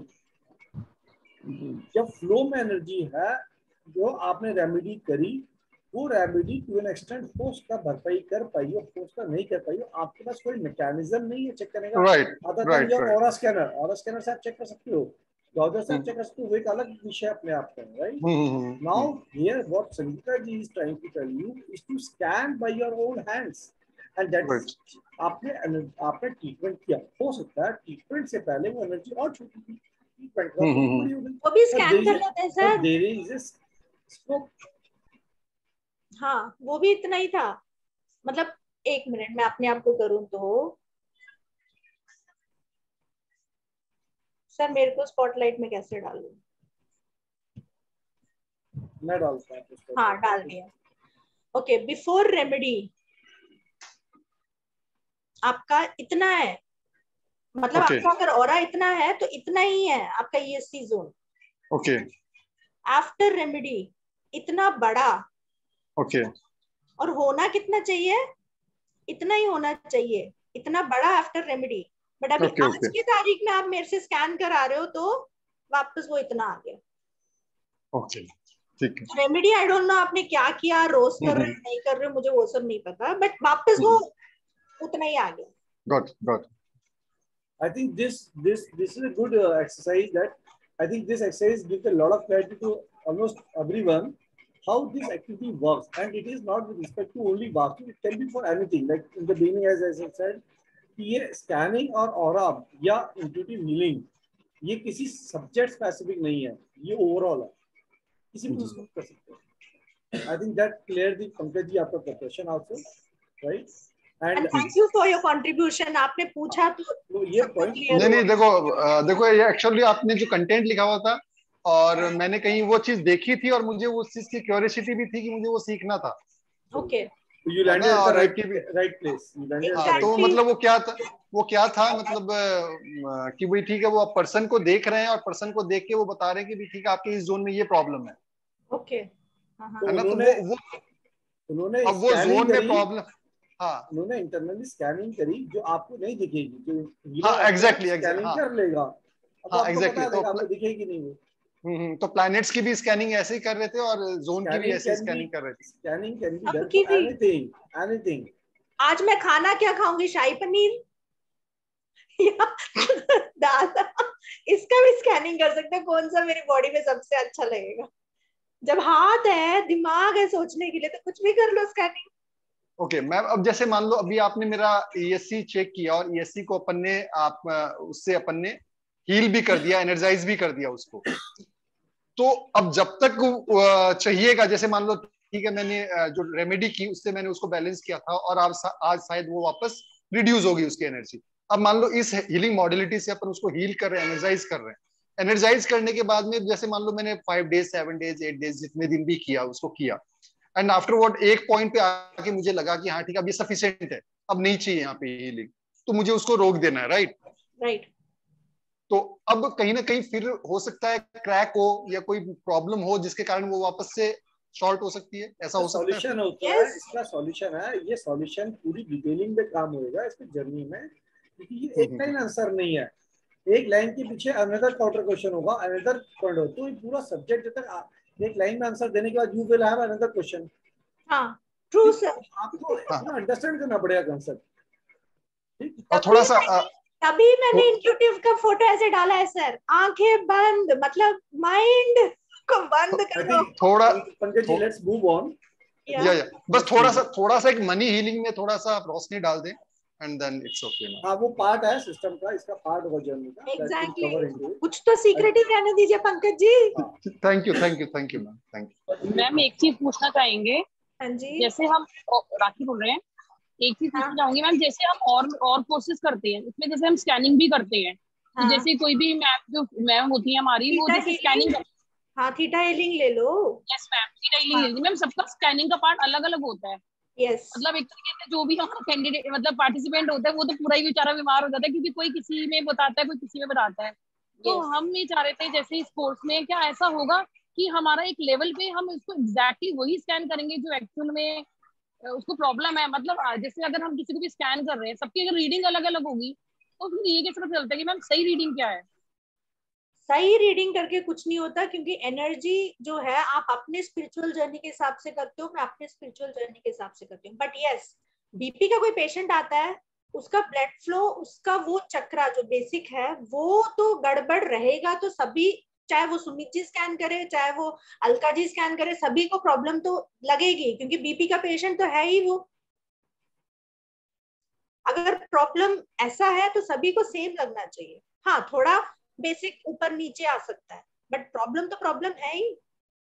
जब फ्लो में एनर्जी है, जो आपने रेमेडी करी, वो remedy to an extent force का भरपाई कर पाई हो, फोर्स का नहीं कर पाई हो, आपके पास कोई मैकेनिज्म नहीं है चेक करने का, right other than right your right. Aura scanner. Aura scanner से आप चेक कर सकते हो, ब्राउजर से आप चेक कर सकते हो, वो एक अलग विषय अपने आप में, right? Now here what Sangeeta ji is trying to tell you is to scan by your own hands, and that is आपने आपने ट्रीटमेंट किया, हो सकता है ट्रीटमेंट से पहले वो एनर्जी और छोटी थी, ट्रीटमेंट का तो बड़ी हो गई, वो भी स्कैन कर लेते हैं sir. There is a scope. हाँ वो भी इतना ही था, मतलब एक मिनट मैं अपने आप को करूं तो सर मेरे को स्पॉटलाइट में कैसे डालूं? मैं डालता हूँ। हाँ डाल दिया। ओके, बिफोर रेमेडी आपका इतना है, मतलब Okay. आपका अगर ऑरा इतना है तो इतना ही है आपका ESC zone. Okay after remedy इतना बड़ा, ओके और होना कितना चाहिए? इतना ही होना चाहिए, इतना बड़ा आफ्टर रेमेडी। बट अभी Okay, आज okay. की तारीख में आप मेरे से स्कैन करा रहे हो तो वापस वो इतना आ गया। ओके ठीक है। रेमेडी आई डोंट नो आपने क्या किया, रोज कर रहे हो नहीं कर रहे हो मुझे वो सब नहीं पता, बट वापस वो उतना ही आ गया। Got got I think this this this is a good uh, exercise. That I think this exercise gives a lot of clarity to almost everyone how this activity works, and it is not with respect to only walking. It can be for anything. Like in the beginning, as I said, कि ये scanning और aura या intuitive healing ये किसी subject specific नहीं है, ये overall है, किसी भी उसको कर सकते हैं। I think that cleared the Pankaj ji आपका question also, right? And thank you for your contribution. आपने पूछा तो ये point नहीं नहीं देखो अ, देखो ये एक्चुअली आपने जो कंटेंट लिखा हुआ था और मैंने कहीं वो चीज देखी थी और मुझे उस चीज की क्यूरियोसिटी भी थी कि मुझे वो सीखना था। Okay you landed at the right right place. You landed हाँ, तो मतलब वो क्या था वो क्या था मतलब अ, कि भाई ठीक है वो आप पर्सन को देख रहे हैं और पर्सन को देख के वो बता रहे हैं कि भी ठीक है आपके इस जोन में ये प्रॉब्लम है। ओके है ना, तो वो वो उन्होंने अब वो जोन में प्रॉब्लम हाँ उन्होंने इंटरनली स्कैनिंग करी जो आपको नहीं दिखेगी, जो हाँ एग्जैक्टली स्कैनिंग हाँ, कर लेगा, अब हाँ आपको एग्जैक्टली पता तो है आपको दिखेगी नहीं वो। हम्म तो प्लैनेट्स की भी स्कैनिंग ऐसे ही कर रहे थे और जोन की भी ऐसे स्कैनिंग कर रहे थे। स्कैनिंग कैन बी डन सबकी फॉर भी। Anything anything. आज मैं खाना क्या खाऊंगी, शाही पनीर या दाल, इसका भी स्कैनिंग कर सकते हैं कौन सा मेरी बॉडी में सबसे अच्छा लगेगा। जब हाथ है दिमाग है सोचने के लिए तो कुछ भी कर लो स्कैनिंग। ओके okay, मैम अब जैसे मान लो अभी आपने मेरा ईएससी चेक किया और ईएससी को अपन ने आप उससे अपन ने हील भी कर दिया, एनर्जाइज भी कर दिया उसको, तो अब जब तक चाहिएगा जैसे मान लो ठीक है मैंने जो रेमेडी की उससे मैंने उसको बैलेंस किया था और आज आज शायद वो वापस रिड्यूस होगी उसकी एनर्जी। अब मान लो इस हीलिंग मॉडलिटी से अपन उसको हील कर रहे हैं, एनर्जाइज कर रहे हैं। एनर्जाइज करने के बाद में जैसे मान लो मैंने five days seven days eight days जितने दिन भी किया उसको किया एंड आफ्टर व्हाट एक पॉइंट पे आके मुझे लगा कि हाँ ठीक है अब ये सफिशिएंट है, अब नहीं चाहिए यहाँ पे हीलिंग, तो मुझे उसको रोक देना है। राइट राइट तो अब कहीं ना कहीं फिर हो सकता है क्रैक हो या कोई प्रॉब्लम हो जिसके कारण वो वापस से शॉर्ट हो सकती है, ऐसा हो सकता है। सॉल्यूशन होता है, इसका सॉल्यूशन है, ये सॉल्यूशन पूरी डिटेलिंग में काम होएगा इसकी जर्नी में, क्योंकि ये एक लाइन आंसर नहीं है, एक लाइन के पीछे अनदर काउंटर क्वेश्चन होगा, अनदर पॉइंट हो, तो ये पूरा सब्जेक्ट जब तक एक लाइन में आंसर देने के बाद you will have another question. हाँ ट्रू सर, आपको पूरा अंडरस्टैंड करना पड़ेगा कांसेप्ट, ठीक। और थोड़ा सा तभी मैंने इंट्यूटिव का फोटो ऐसे डाला है सर, आंखें बंद, मतलब माइंड को बंद कर दो। थोड़ा Pankaj ji let's move on. Yeah yeah बस थोड़ा सा थोड़ा सा एक मनी हीलिंग में थोड़ा सा रोशनी डाल दें एंड देन इट्स ओके। हाँ वो पार्ट है सिस्टम का, इसका पार्ट होगा जर्नी का। एग्जैक्टली, कुछ तो सीक्रेटिव रहने दीजिए Pankaj ji. Thank you thank you thank you ma'am, thank you ma'am. एक चीज पूछना चाहेंगे, हाँ जी, जैसे हम राखी बोल रहे हैं, एक चीज पूछना चाहूंगी मैम, जैसे हम और और कोर्सेज करते हैं उसमें जैसे हम स्कैनिंग भी करते हैं, तो जैसे कोई भी मैम जो मैम होती है हमारी वो जैसे स्कैनिंग, हाँ थीटा हीलिंग ले लो। यस मैम, थीटा हीलिंग ले लीजिए मैम। सबका स्कैनिंग का पार्ट अलग अलग होता है। यस मतलब एक तरीके से जो भी हमारा कैंडिडेट मतलब पार्टिसिपेंट होता है वो तो पूरा ही बेचारा बीमार हो जाता है, क्योंकि कोई किसी में बताता है कोई किसी में बताता है। तो हम ये चाह रहे थे जैसे इस कोर्स में क्या ऐसा होगा कि हमारा एक लेवल पे हम इसको एग्जैक्टली वही स्कैन करेंगे जो एक्चुअल में उसको प्रॉब्लम है। मतलब जैसे अगर हम किसी को भी स्कैन कर रहे हैं, सबकी अगर रीडिंग अलग अलग होगी तो फिर ये कैसे पता चलता है कि मैम सही रीडिंग क्या है? सही रीडिंग करके कुछ नहीं होता, क्योंकि एनर्जी जो है आप अपने स्पिरिचुअल जर्नी के हिसाब से करते हो, मैं अपने स्पिरिचुअल जर्नी के हिसाब से करती हूँ। बट यस, बीपी का कोई पेशेंट आता है, उसका ब्लड फ्लो, उसका वो चक्रा जो बेसिक है वो तो गड़बड़ रहेगा, तो सभी, चाहे वो सुमित जी स्कैन करे चाहे वो अलका जी स्कैन करे, सभी को प्रॉब्लम तो लगेगी, क्योंकि बीपी का पेशेंट तो है ही वो। अगर प्रॉब्लम ऐसा है तो सभी को सेम लगना चाहिए। हाँ थोड़ा बेसिक ऊपर नीचे आ सकता है, बट प्रॉब्लम तो प्रॉब्लम है ही।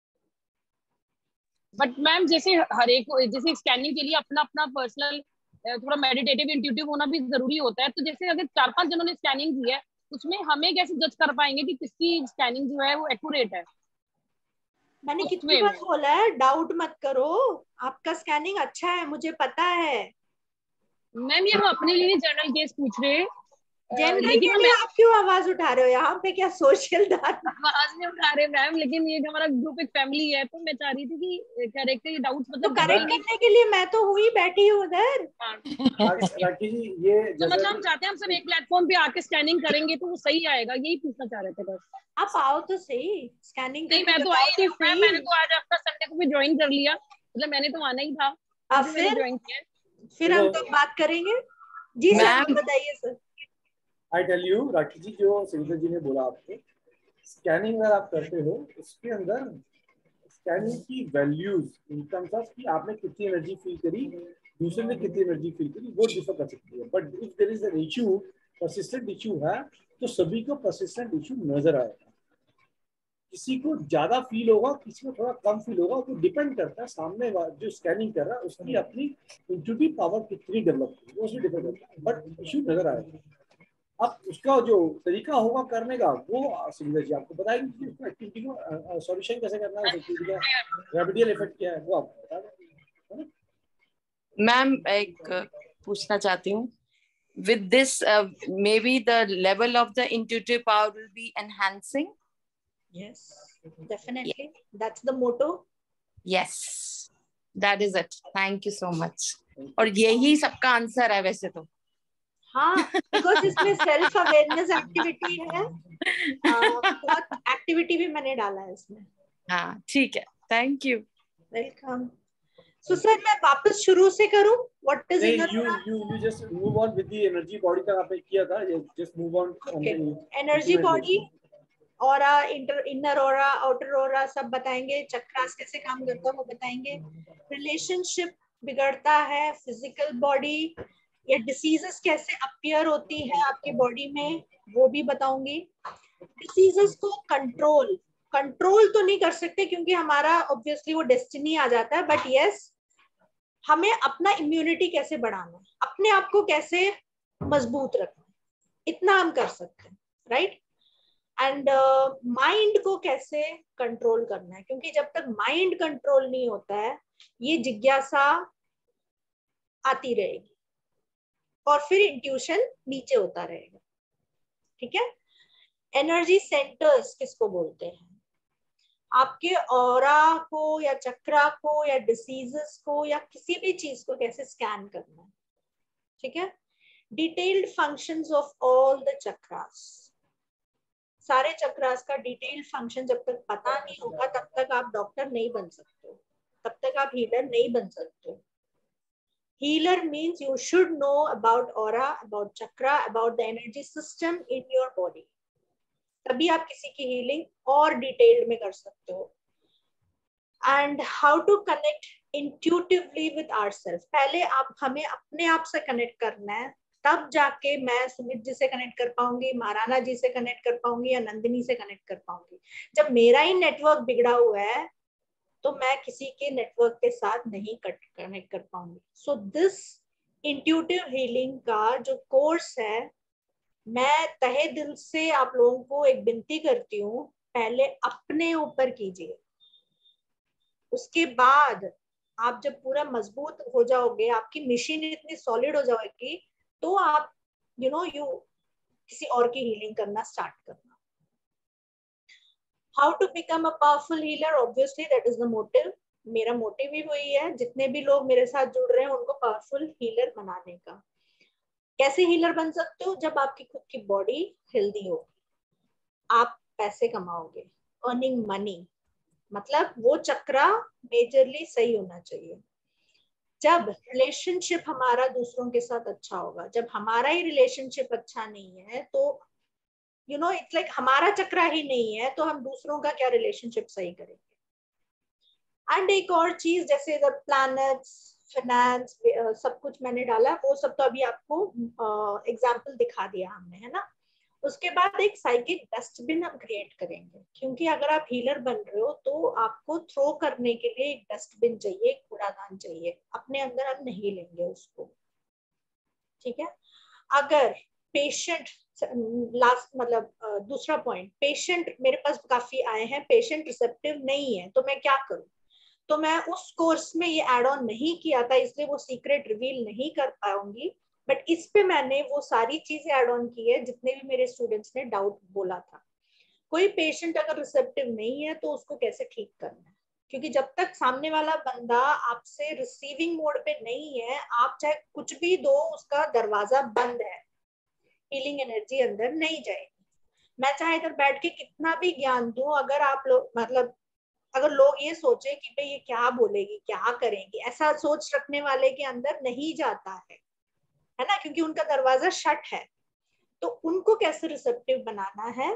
बट मैम जैसे हर एक जैसे स्कैनिंग के लिए अपना अपना पर्सनल थोड़ा मेडिटेटिव इंट्यूटिव होना भी जरूरी होता है। तो जैसे अगर चार पांच जनों ने स्कैनिंग की है उसमें हमें कैसे जज कर पाएंगे कि किसकी स्कैनिंग जो है वो एक्यूरेट है? मैंने उस कितनी वे बार में बोला है, डाउट मत करो, आपका स्कैनिंग अच्छा है, मुझे पता है। मैम ये हम अपने लिए जनरल केस पूछ रहे हैं, अ, जनरल लेकिन के हम लिए आप क्यों आवाज उठा रहे हो? यहाँ पे क्या सोशल डांस? आवाज नहीं उठा रहे मैम, लेकिन ये हमारा ग्रुप एक फैमिली है, तो मैं चाह रही थी कि करेक्ट डाउट्स तो मतलब करेक्ट जनरली। करने के लिए मैं तो हुई बैठी हूँ उधर। राखी जी ये तो जैसा मतलब हम चाहते हैं हम सब एक प्लेटफॉर्म पे आके स्कैनिंग करेंगे तो वो सही आएगा, यही पूछना चाह रहे थे बस। आप आओ तो सही, स्कैनिंग नहीं करके मैं तो बताओ आई तो नहीं हूँ मैम, सही। मैंने तो आज आपका संडे को भी ज्वाइन कर लिया, मतलब मैंने तो आना ही था, अब फिर मैंने फिर ज्वाइन किया। फिर हम तो बात करेंगे। जी सर, आप बताइए sir. I tell you Rakhi ji, जो संगीता जी ने बोला आपको, स्कैनिंग अगर आप करते हो उसके अंदर स्कैनिंग की वैल्यूज इन टर्म्स ऑफ कि आपने कितनी एनर्जी फील करी, दूसरे ने कितनी एनर्जी फील करी, वो डिफर कर सकती है। But if there is an issue, persistent issue है, तो सभी को परसिस्टेंट इशू नजर आएगा। किसी को ज्यादा फील होगा, किसी को थोड़ा कम फील होगा, वो डिपेंड करता है सामने जो स्कैनिंग कर रहा है उसकी अपनी इंट्यूटिव पावर कितनी डेवलप हुई, वो उसमें डिपेंड करता है। बट इशू नजर आएगा। अब उसका जो तरीका होगा करने का, वो सुंदर जी आपको बताएंगे कि एक्टिविटी को सॉल्यूशन कैसे करना है, उस एक्टिविटी का रेमेडियल इफेक्ट क्या है, वो आपको बता दें। मैम एक पूछना चाहती हूँ, with this uh, maybe the level of the intuitive power will be enhancing. Yes, definitely. That's the motto. Yes, that is it. Thank you so much. और यही सबका आंसर है वैसे तो। हाँ, बिकॉज इसमें सेल्फ अवेयरनेस एक्टिविटी है, बहुत एक्टिविटी भी मैंने डाला है इसमें। हाँ ठीक है, thank you. Welcome. So sir मैं वापस शुरू से करूं? What is inner you you you just move on with the energy body तक आपने किया था, just move on. Energy body, aura, inter inner aura, outer aura सब बताएंगे, चक्रास कैसे काम करता है वो बताएंगे, रिलेशनशिप बिगड़ता है, फिजिकल बॉडी या डिसीजेस कैसे अपीयर होती है आपके बॉडी में वो भी बताऊंगी। डिसीजेस को कंट्रोल कंट्रोल तो नहीं कर सकते क्योंकि हमारा ऑब्वियसली वो डेस्टिनी आ जाता है, बट यस हमें अपना इम्यूनिटी कैसे बढ़ाना है, अपने आप को कैसे मजबूत रखना है, इतना हम कर सकते हैं, राइट। एंड माइंड को कैसे कंट्रोल करना है, क्योंकि जब तक माइंड कंट्रोल नहीं होता है ये जिज्ञासा आती रहेगी और फिर इंट्यूशन नीचे होता रहेगा, ठीक है। एनर्जी सेंटर्स किसको बोलते हैं? आपके ऑरा को या चक्रा को या डिसीजेस को या किसी भी चीज को कैसे स्कैन करना है, ठीक है। Detailed functions of all the chakras, सारे चक्रास का डिटेल्ड फंक्शन जब तक पता नहीं होगा तब तक आप डॉक्टर नहीं बन सकते, तब तक आप हीलर नहीं बन सकते। Healer means you should know about aura, about chakra, about the energy system in your body, तभी आप किसी की हीलिंग और डिटेल्ड में कर सकते हो। And how to connect intuitively with ourselves, पहले आप हमें अपने आप से कनेक्ट करना है, तब जाके मैं सुमित जी से कनेक्ट कर पाऊंगी, महाराणा जी से कनेक्ट कर पाऊंगी या नंदिनी से कनेक्ट कर पाऊंगी। जब मेरा ही नेटवर्क बिगड़ा हुआ है तो मैं किसी के नेटवर्क के साथ नहीं कनेक्ट कर पाऊंगी। सो दिस इंट्यूटिव हीलिंग का जो कोर्स है, मैं तहे दिल से आप लोगों को एक विनती करती हूँ, पहले अपने ऊपर कीजिए, उसके बाद आप जब पूरा मजबूत हो जाओगे, आपकी मशीन इतनी सॉलिड हो जाएगी, तो आप यू नो यू किसी और की हीलिंग करना स्टार्ट करना। How to become a powerful healer, obviously that is the motive, मेरा मोटिव ही वही है, जितने भी लोग मेरे साथ जुड़ रहे हैं उनको पावरफुल हीलर बनाने का। कैसे हीलर बन सकते हो? जब आपकी खुद की बॉडी हेल्दी होगी, आप पैसे कमाओगे, अर्निंग मनी, मतलब वो चक्रा मेजरली सही होना चाहिए। जब रिलेशनशिप हमारा दूसरों के साथ अच्छा होगा, जब हमारा ही रिलेशनशिप अच्छा नहीं है तो यू नो इट्स लाइक हमारा चक्रा ही नहीं है तो हम दूसरों का क्या रिलेशनशिप सही करेंगे। एंड एक और चीज, जैसे द प्लैनेट्स, फाइनेंस, सब कुछ मैंने डाला, वो सब तो अभी आपको एग्जाम्पल uh, दिखा दिया हमने, है ना। उसके बाद एक साइकिक डस्टबिन हम क्रिएट करेंगे, क्योंकि अगर आप हीलर बन रहे हो तो आपको थ्रो करने के लिए एक डस्टबिन चाहिए, एक कूड़ादान चाहिए, अपने अंदर हम नहीं लेंगे उसको, ठीक है। अगर पेशेंट लास्ट मतलब दूसरा पॉइंट, पेशेंट मेरे पास काफी आए हैं, पेशेंट रिसेप्टिव नहीं है, तो मैं क्या करूं? तो मैं उस कोर्स में ये एड ऑन नहीं किया था, इसलिए वो सीक्रेट रिवील नहीं कर पाऊंगी, बट इस पे मैंने वो सारी चीजें एड ऑन की है जितने भी मेरे स्टूडेंट्स ने डाउट बोला था। कोई पेशेंट अगर रिसेप्टिव नहीं है तो उसको कैसे ठीक करना है, क्योंकि जब तक सामने वाला बंदा आपसे रिसीविंग मोड पे नहीं है, आप चाहे कुछ भी दो, उसका दरवाजा बंद है, हीलिंग एनर्जी अंदर नहीं जाएगी। मैं चाहे इधर बैठ के कितना भी ज्ञान दूं, अगर आप लोग मतलब अगर लोग ये सोचे कि भाई ये क्या बोलेगी, क्या करेंगी, ऐसा सोच रखने वाले के अंदर नहीं जाता है, है ना, क्योंकि उनका दरवाजा शट है। तो उनको कैसे रिसेप्टिव बनाना है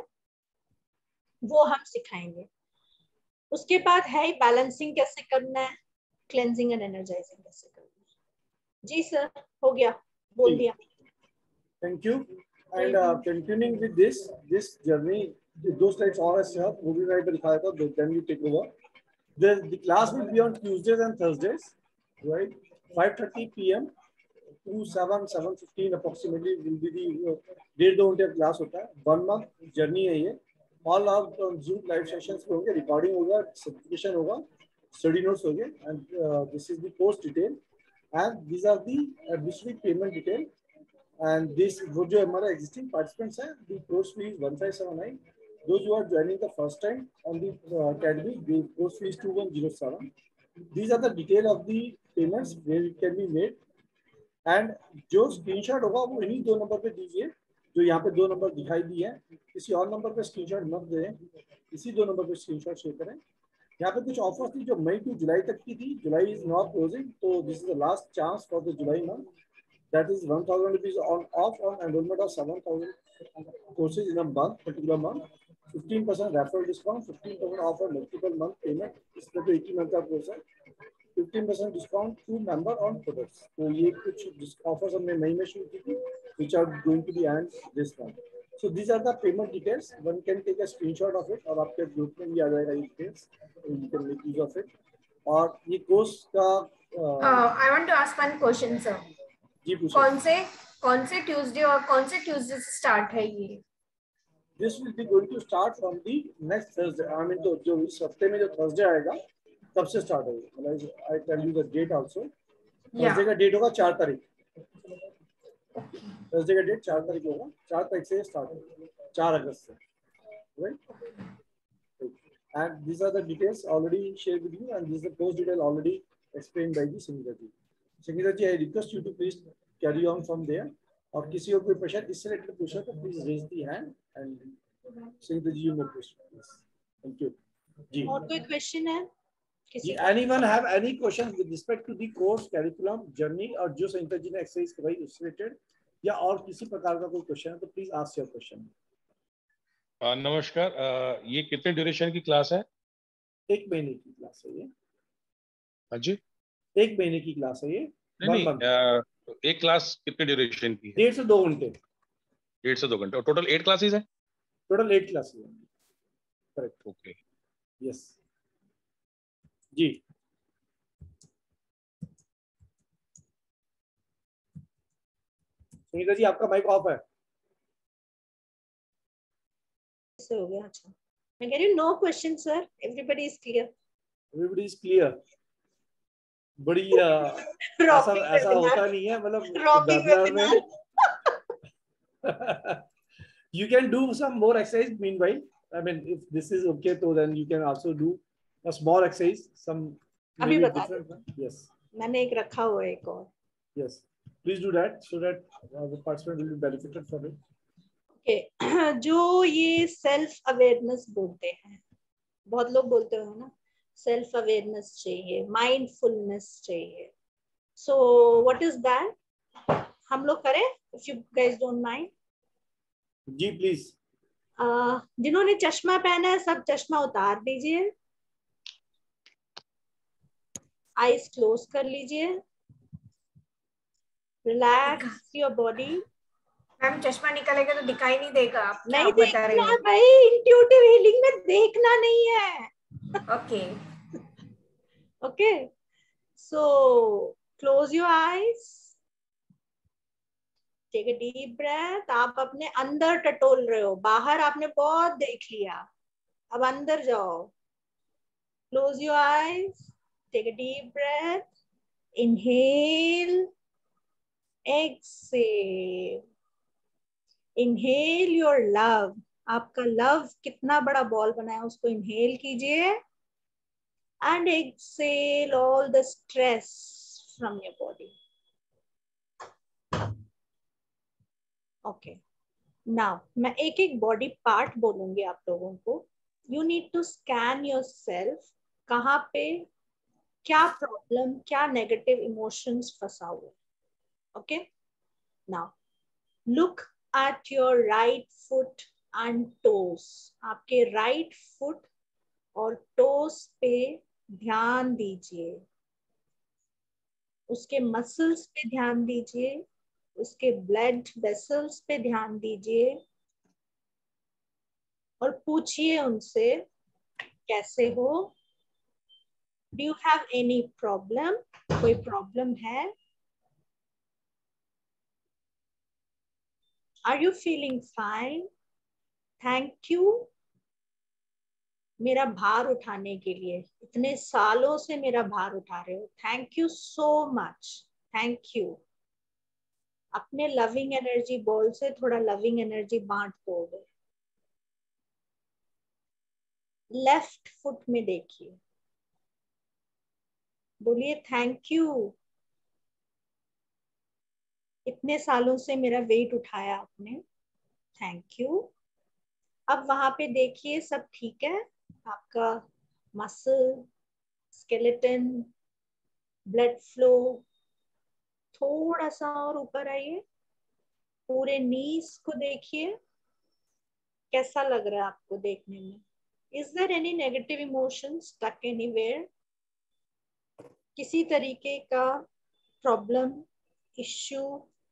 वो हम सिखाएंगे। उसके बाद है बैलेंसिंग कैसे करना है, क्लेंजिंग एंड एनर्जाइजिंग कैसे करना है। जी सर, हो गया, बोल दिया। Thank you. And continuing with this this journey, दो स्लाइड्स और है सर, वो भी मैं दिखाया था, then you take over. The, the class will be on Tuesdays and Thursdays, right? five thirty p m to seven, seven fifteen approximately will be the डेढ़ दो घंटे क्लास होता है। वन मंथ जर्नी है ये। ऑल आप zoom live sessions पे होंगे, रिकॉर्डिंग होगा, सर्टिफिकेशन होगा, स्टडी नोट्स होंगे, and this is the course detail and these are the admission payment detail and this वो जो हमारा एग्जिस्टिंग पार्टिसिपेंट्स हैं, the course fees one five seven nine. Those who are joining the first time on the uh, academy, the course fee is two one zero seven. These are the detail of the payments where it can be made. And जो screenshot होगा वो इन्हीं दो number पे दीजिए, जो यहाँ पे दो नंबर दिखाई दिए हैं। किसी और नंबर पे स्क्रीनशॉट मत दें, इसी दो नंबर पे स्क्रीनशॉट शेयर करें। यहाँ पे कुछ ऑफर्स थी जो मई टू जुलाई तक की थी। जुलाई इज नॉट क्लोजिंग, तो this is the last chance for the July month. That is one thousand rupees on off on enrollment of seven thousand courses in a month, particular month. fifteen percent referral discount, fifteen percent off on multiple month payment. इसमें तो एक ही month का course है। fifteen percent discount to member on products. तो ये कुछ offers हमने मई में शुरू की थी, which are going to be end this month. So these are the payment details. One can take a screenshot of it और आपके ग्रुप में भी आ जाएगा ये details. You can make use of it. और ये कोर्स का I want to ask one question, sir. जी पूछिए। कौन से कौन से ट्यूसडे और कौन से ट्यूसडे से स्टार्ट है ये? This will be going to start from the next Thursday. I mean तो जो इस हफ्ते में जो थर्सडे आएगा तब से स्टार्ट होगा। मतलब I tell you the date also. Thursday का डेट होगा चार तारीख। थर्सडे का डेट चार तारीख होगा, चार तारीख से स्टार्ट होगा, चार अगस्त से, right? And these are the details already shared with you, and this is the course detail already explained by the Sangeeta ji. Sangeeta ji, I request you to please carry on from there. और किसी और कोई question इससे related पूछा तो please raise the hand and Sangeeta ji you may question. Thank you जी। और कोई क्वेश्चन है जी? Anyone have any question with respect to the course curriculum journey और जो संगीता जी ने एक्सरसाइज करवाई उससे रिलेटेड, या और किसी प्रकार का कोई क्वेश्चन है तो प्लीज आस्क योर क्वेश्चन। नमस्कार, ये कितने ड्यूरेशन की क्लास है? एक महीने की क्लास है ये। हाँ जी, एक महीने की क्लास है ये। नहीं नहीं, एक क्लास कितने ड्यूरेशन की है? डेढ़ से दो घंटे। डेढ़ से दो घंटे और टोटल एट क्लासेस है? टोटल एट क्लासेस है। करेक्ट, ओके, यस जी। सुनीता जी आपका माइक ऑफ है। हो गया। अच्छा, मैं कह रही हूँ no question sir, everybody is clear. Everybody is clear. बड़ी ऐसा ऐसा होता नहीं है, मतलब you can do some more exercise meanwhile. I mean, if this is okay, so then you can also do a small exercise. Some अभी maybe बता different. Yes. मैंने एक रखा हुआ है एक और। Yes. Please do that so that uh, the participant will be benefited from it. Okay. जो ये सेल्फ अवेयरनेस बोलते हैं, बहुत लोग बोलते हो ना, सेल्फ अवेयरनेस चाहिए, माइंडफुलनेस चाहिए। So what is that? हम लोग करें, if you guys don't mind. जी प्लीज। uh, जिन्होंने चश्मा पहना है सब चश्मा उतार दीजिए, आईज क्लोज कर लीजिए, रिलैक्स योर बॉडी। मैम चश्मा निकलेगा तो दिखाई नहीं देगा। आप नहीं बता रहे देखना भाई, इंट्यूटिव हीलिंग में देखना नहीं है। Okay okay, so close your eyes, take a deep breath. आप अपने अंदर टटोल रहे हो, बाहर आपने बहुत देख लिया, अब अंदर जाओ। Close your eyes, take a deep breath, inhale, exhale. Inhale your love, आपका लव कितना बड़ा बॉल बना है उसको इनहेल कीजिए, and exhale all the stress from your body. Okay, now मैं एक एक बॉडी पार्ट बोलूंगी आप लोगों को। You need to scan yourself, कहाँ पे क्या प्रॉब्लम, क्या नेगेटिव इमोशंस फंसा हुआ है। Okay, now look at your right foot and toes. आपके राइट फुट और टोस पे ध्यान दीजिए, उसके मसल्स पे ध्यान दीजिए, उसके ब्लड वेसल्स पे ध्यान दीजिए और पूछिए उनसे कैसे हो, do you have any problem, कोई प्रॉब्लम है, are you feeling fine, thank you मेरा भार उठाने के लिए, इतने सालों से मेरा भार उठा रहे हो, thank you so much, thank you. अपने लविंग एनर्जी बॉल से थोड़ा लविंग एनर्जी बांट दोगे। लेफ्ट फुट में देखिए, बोलिए थैंक यू, इतने सालों से मेरा वेट उठाया आपने, थैंक यू। अब वहां पे देखिए सब ठीक है, आपका मसल, स्केलेटन, ब्लड फ्लो, थोड़ा सा और ऊपर आइए, पूरे नीज को देखिए, कैसा लग रहा है आपको देखने में। Is there any negative emotion stuck anywhere, किसी तरीके का प्रॉब्लम, इश्यू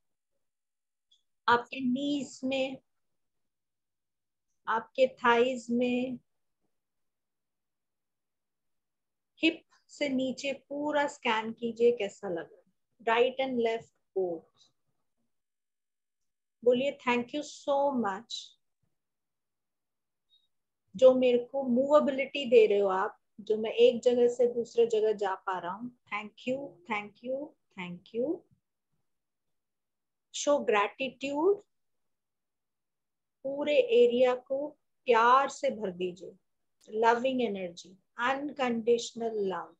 आपके नीज में, आपके थाइज में, हिप से नीचे पूरा स्कैन कीजिए कैसा लग रहा है, राइट एंड लेफ्ट बोथ। बोलिए थैंक यू सो मच, जो मेरे को मूवेबिलिटी दे रहे हो आप, जो मैं एक जगह से दूसरे जगह जा पा रहा हूँ, thank you thank you thank you. Show gratitude, पूरे एरिया को प्यार से भर दीजिए, loving energy, unconditional love.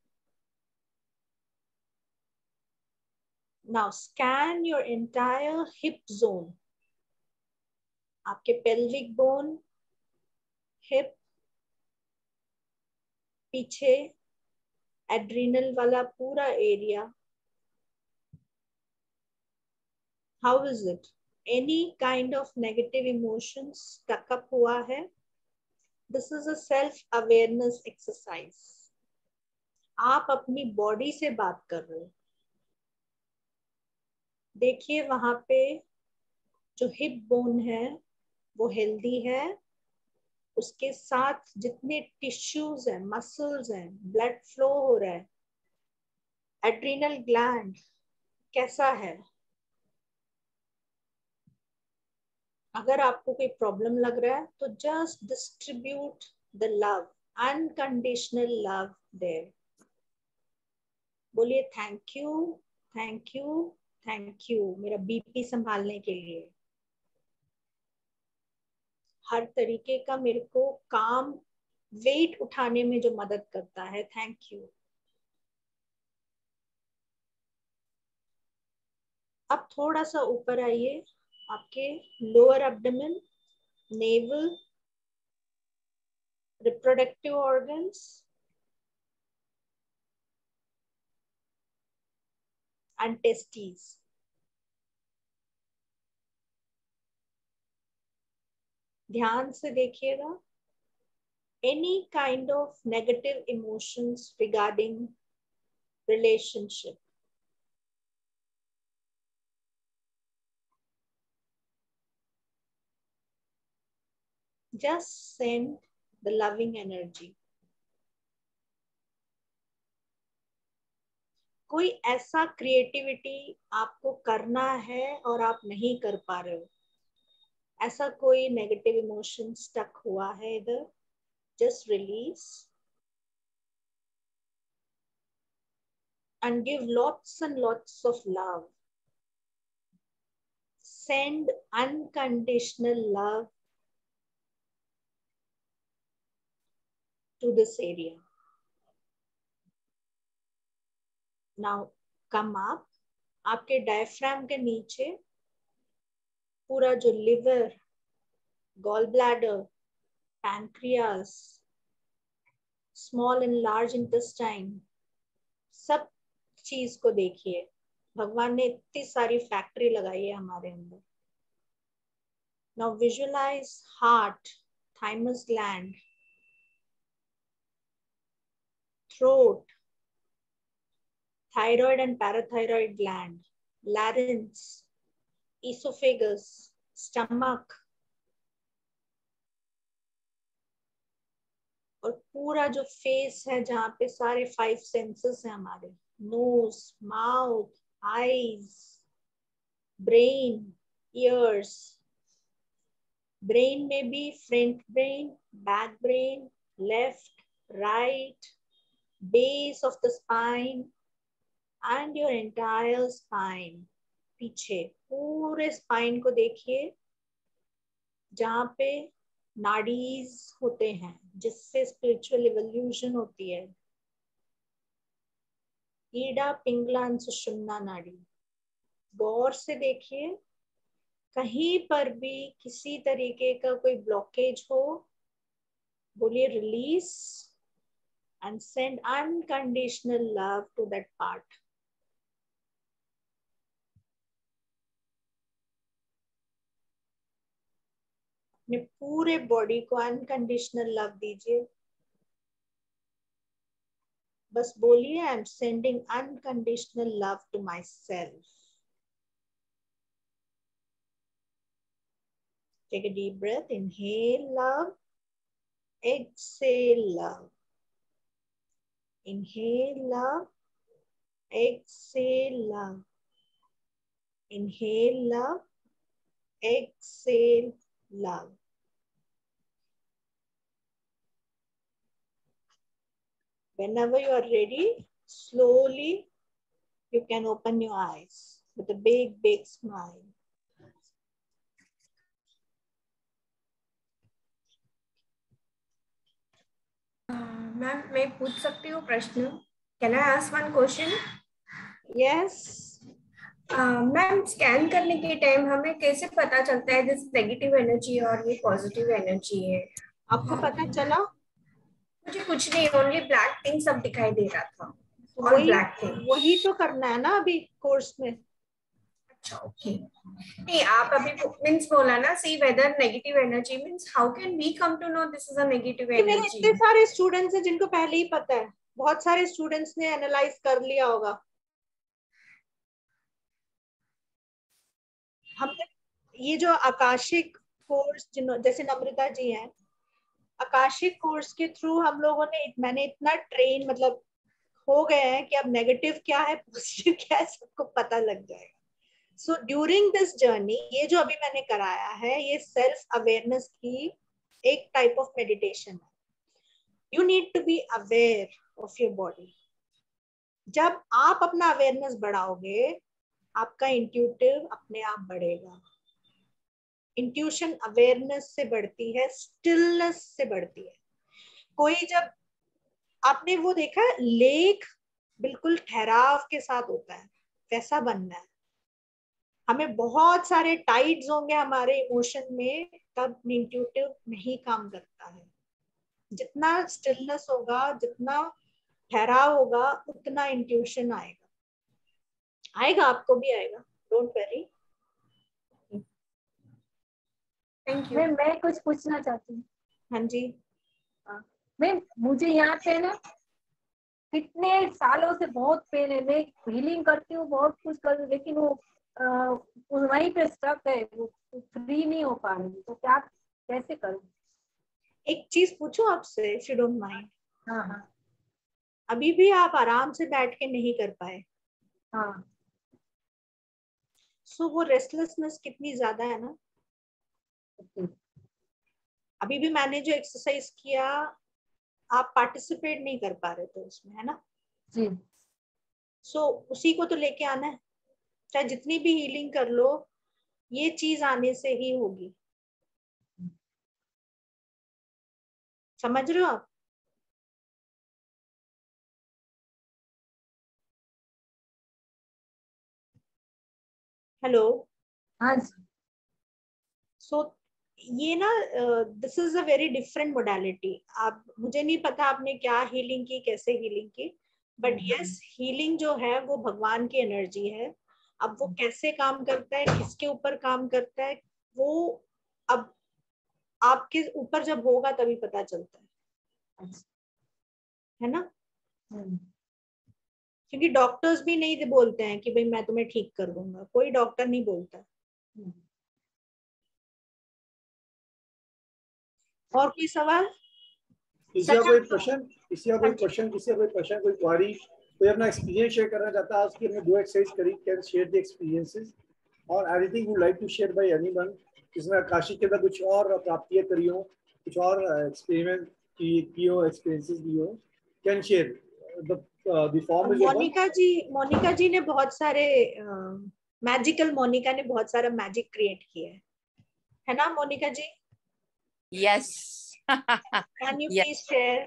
Now scan your entire hip zone, आपके pelvic bone, hip, पीछे एड्रिनल वाला पूरा area, how is it? Any kind of negative emotions stuck up हुआ है? This is a self awareness exercise. आप अपनी body से बात कर रहे हो, देखिए वहां पे जो हिप बोन है वो हेल्दी है, उसके साथ जितने टिश्यूज हैं, मसल्स हैं, ब्लड फ्लो हो रहा है, एड्रिनल ग्लैंड कैसा है। अगर आपको कोई प्रॉब्लम लग रहा है तो just distribute the love, unconditional love there. बोलिए thank you thank you thank you मेरा बीपी संभालने के लिए, हर तरीके का मेरे को काम, वेट उठाने में जो मदद करता है, थैंक यू। अब थोड़ा सा ऊपर आइए, आपके lower abdomen, navel, reproductive organs and testis. ध्यान से देखिएगा, any kind of negative emotions regarding relationship, just send the loving energy. कोई ऐसा क्रिएटिविटी आपको करना है और आप नहीं कर पा रहे हो, ऐसा कोई नेगेटिव इमोशन स्टक हुआ है इधर, just release and give lots and lots of love. Send unconditional love to this area. Now come up. आपके डायफ्राम के नीचे पूरा जो liver, gall bladder, pancreas, small and large intestine, सब चीज को देखिए. भगवान ने इतनी सारी फैक्ट्री लगाई है हमारे अंदर. Now visualise heart, thymus gland, throat, thyroid and parathyroid gland, larynx, esophagus, stomach, और पूरा जो फेस है जहाँ पे सारे फाइव सेंसेस हैं हमारे, nose, mouth, eyes, brain, ears. Brain में भी front brain, back brain, left, right, base of the spine and your entire spine. पीछे पूरे स्पाइन को देखिए जहाँ पे नाडीज होते हैं जिससे स्पिरिचुअल इवोल्यूशन होती है. ईडा, पिंगला, सुषुम्ना नाड़ी. गौर से देखिए, कहीं पर भी किसी तरीके का कोई ब्लॉकेज हो, बोलिए release and send unconditional love to that part. अपने पूरे बॉडी को अनकंडीशनल लव दीजिए. बस बोलिए, I am sending unconditional love to myself. Take a deep breath. Inhale love, exhale love. Inhale love, exhale love. Inhale love, exhale love. Whenever you are ready, slowly you can open your eyes with a big, big smile. Ma'am मैं पूछ सकती हूँ प्रश्न? Can I ask one question? Yes ma'am, scan करने के time हमें कैसे पता चलता है दिस नेगेटिव एनर्जी और ये पॉजिटिव एनर्जी है? आपको पता चला? मुझे कुछ नहीं, ओनली ब्लैक थिंग सब दिखाई दे रहा था. और वही ब्लैक थिंग वही तो करना है ना अभी कोर्स में. अच्छा ओके. नहीं, आप अभी मींस बोला ना, see whether negative energy means how can we come to know this is a negative मेरे एनर्जी? इतने सारे स्टूडेंट्स हैं जिनको पहले ही पता है. बहुत सारे स्टूडेंट्स ने एनालाइज कर लिया होगा. हमने ये जो आकाशिक कोर्स, जिन जैसे नम्रता जी हैं, आकाशिक कोर्स के थ्रू हम लोगों ने, मैंने इतना ट्रेन मतलब हो गए हैं कि अब नेगेटिव क्या है, पॉजिटिव क्या है, सबको पता लग जाएगा. सो ड्यूरिंग दिस जर्नी, ये जो अभी मैंने कराया है, ये सेल्फ अवेयरनेस की एक टाइप ऑफ मेडिटेशन है. You need to be aware of your body. जब आप अपना अवेयरनेस बढ़ाओगे, आपका इंट्यूटिव अपने आप बढ़ेगा. इंट्यूशन अवेयरनेस से बढ़ती है, स्टिलनेस से बढ़ती है. कोई जब आपने वो देखा है, लेक बिल्कुल ठहराव के साथ होता है, वैसा बनना है. हमें बहुत सारे टाइड्स होंगे हमारे इमोशन में, तब इंट्यूटिव नहीं काम करता है. जितना स्टिलनेस होगा, जितना ठहराव होगा, उतना इंट्यूशन आएगा. आएगा, आपको भी आएगा, डोंट वरी. Thank you. मैं मैं कुछ पूछना चाहती हूँ. हाँ जी. मैं मुझे यहाँ पे ना कितने सालों से बहुत पेन है. मैं हीलिंग करती हूँ, बहुत कुछ कर, लेकिन वो आ, वहीं पे स्टक है, वो फ्री नहीं हो पा रही. तो क्या कैसे करूँ? एक चीज पूछूं आपसे, इफ यू डोंट माइंड. हाँ हाँ. अभी भी आप आराम से बैठ के नहीं कर पाए? हाँ सो वो रेस्टलेसनेस कितनी ज्यादा है ना। अभी भी मैंने जो एक्सरसाइज किया आप पार्टिसिपेट नहीं कर पा रहे थे उसमें, है ना जी। सो so, उसी को तो लेके आना है, चाहे जितनी भी हीलिंग कर लो ये चीज आने से ही होगी। समझ रहे हो आप? हेलो। हाँ। सो so, ये ना this is a very different modality. आप, मुझे नहीं पता आपने क्या हीलिंग की, कैसे हीलिंग की, बट यस हीलिंग जो है वो भगवान की एनर्जी है। अब वो कैसे काम करता है, किसके ऊपर काम करता है, वो अब आपके ऊपर जब होगा तभी पता चलता है, है ना। क्योंकि डॉक्टर्स भी नहीं बोलते हैं कि भाई मैं तुम्हें ठीक कर दूंगा, कोई डॉक्टर नहीं बोलता। और कोई सवाल? किसी का कोई प्रश्न, किसी का कोई प्रश्न, किसी का कोई प्रश्न, कोई क्वारी, कोई अपना एक्सपीरियंस शेयर करना चाहता है? आज की हमने दो एक्सरसाइज करी, कैन शेयर द एक्सपीरियंसेस और anything would like to share by anyone, जिसमें आकाशी के अंदर कुछ और प्राप्तियां करी हो, कुछ और एक्सपेरिमेंट की की हो, एक्सपीरियंसेस दी हो, can share. The the form is open. Monica ji, Monica ji ने बहुत सारे मैजिकल uh, मोनिका ने बहुत सारा मैजिक क्रिएट किया है, है ना Monica ji? Yes. Can you please share?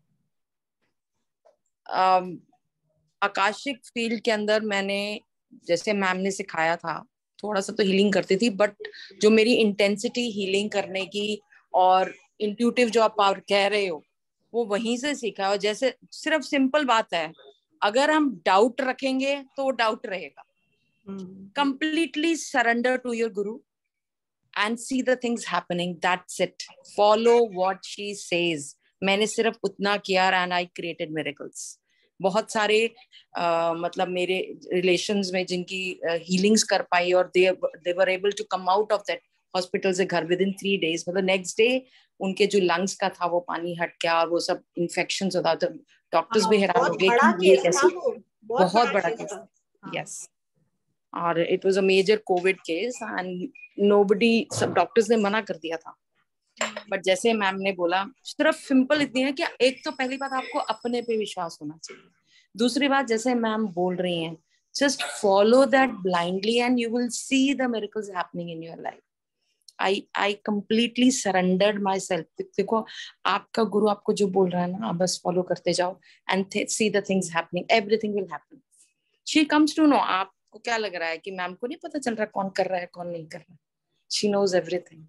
Akashic field के अंदर मैंने, जैसे मैम ने सिखाया था, थोड़ा सा तो हीलिंग करती थी, बट जो मेरी इंटेंसिटी हीलिंग करने की और इंट्यूटिव जो आप पावर कह रहे हो वो वहीं से सीखा। और जैसे सिर्फ सिंपल बात है, अगर हम डाउट रखेंगे तो वो डाउट रहेगा। Completely surrender to your guru and see the things happening, that's it, follow what she says। मैंने सिर्फ उतना किया and I created miracles। बहुत सारे uh, मतलब मेरे रिलेशंस में जिनकी हीलिंग्स uh, कर पाई और they they were able to come out of that hospital से घर विद इन थ्री डेज, मतलब नेक्स्ट डे उनके जो लंग्स का था वो पानी हट गया और वो सब इन्फेक्शन होता था। डॉक्टर्स भी हैरान हो गए कि ये कैसे, बहुत बड़ा केस, यस। और it was a major Covid case and nobody, सब डॉक्टर्स ने मना कर दिया था। बट जैसे मैम ने बोला, सिर्फ सिंपल इतनी है कि एक तो पहली बात आपको अपने पे विश्वास होना चाहिए, दूसरी बात जैसे मैम बोल रही हैं, just follow that blindly and you will see the miracles happening in your life। I I completely surrendered myself। देखो आपका गुरु आपको जो बोल रहा है ना, आप बस फॉलो करते जाओ and see the things happening, everything will happen। She comes to know, आपको क्या लग रहा है कि मैम को नहीं पता चल रहा कौन कर रहा है कौन नहीं कर रहा? She knows everything।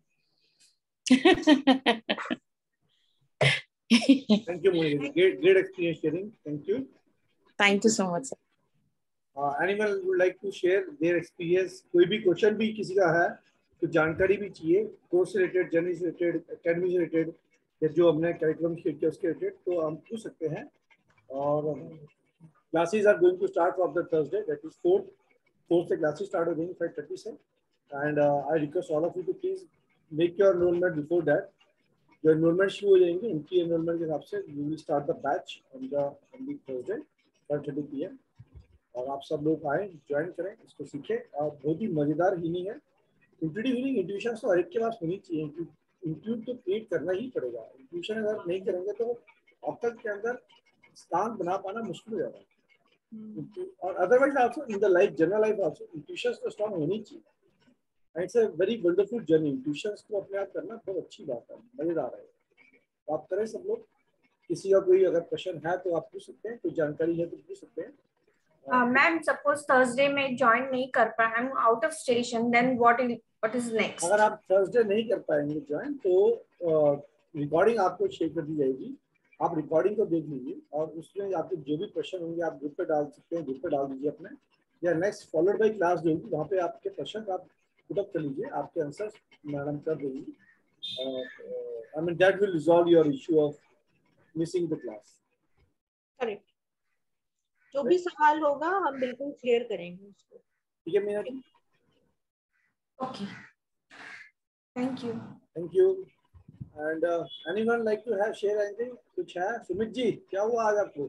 Thank you, Monica. Great, great experience sharing. Thank you. Thank you so much, sir। Uh, anyone would like to share their experience? कोई भी क्वेश्चन भी किसी का है, कुछ जानकारी भी चाहिए, कोर्स से रिलेटेड, जर्नी से रिलेटेड, एकेडमी से रिलेटेड, या जो हमने कार्यक्रम शेयर किया उसके रिलेटेड, तो हम पूछ सकते हैं। और classes are going to start from the Thursday, that is fourth fourth से क्लासेस स्टार्ट हो जाएंगी फाइव थर्टी से। And I request all of you to please make your enrolment before that. जो एनरोलमेंट शुरू हो जाएंगे उनकी एनरोलमेंट के हिसाब से we will start the batch on the on the Thursday five thirty P M. और आप सब लोग आए, ज्वाइन करें, इसको सीखें। और बहुत ही मजेदार हीलिंग है। इंट्यूटिव हीलिंग, इंट्यूशन तो हर एक के पास होनी चाहिए। इंट्यूट तो क्रिएट करना ही पड़ेगा। इंट्यूशन अगर नहीं करेंगे तो ऑक्टल के अंदर स्थान बना पाना मुश्किल हो जाता है। और otherwise also in the life, general life also intuition तो स्ट्रांग होनी चाहिए। It's a very wonderful journey. Intuition को अपने आप करना बहुत अच्छी बात है, मजेदार है। तो आप करें सब लोग। किसी का कोई अगर प्रश्न है तो आप पूछ सकते हैं, कोई जानकारी है तो पूछ सकते हैं। मैम सपोज थर्सडे में ज्वाइन नहीं कर पाए, I am out of station, then what is what is next? अगर आप थर्सडे नहीं कर पाएंगे ज्वाइन तो रिकॉर्डिंग आपको शेयर कर दी जाएगी। आप रिकॉर्डिंग को देख लीजिए और उसमें आपके जो भी प्रश्न होंगे आप ग्रुप पे डाल सकते हैं, ग्रुप पे डाल दीजिए अपने, या नेक्स्ट फॉलोड बाई क्लास जो होगी वहाँ पे आपके प्रश्न आप पुट अप कर लीजिए, आपके आंसर मैडम कर देंगी। I mean that will resolve your issue of missing the class. Correct. जो भी सवाल होगा हम बिल्कुल क्लियर करेंगे उसको। ठीक है Meena ji? Okay, thank you. Thank you. And anyone like to have share anything? कुछ है? सुमित जी क्या हुआ आज आपको?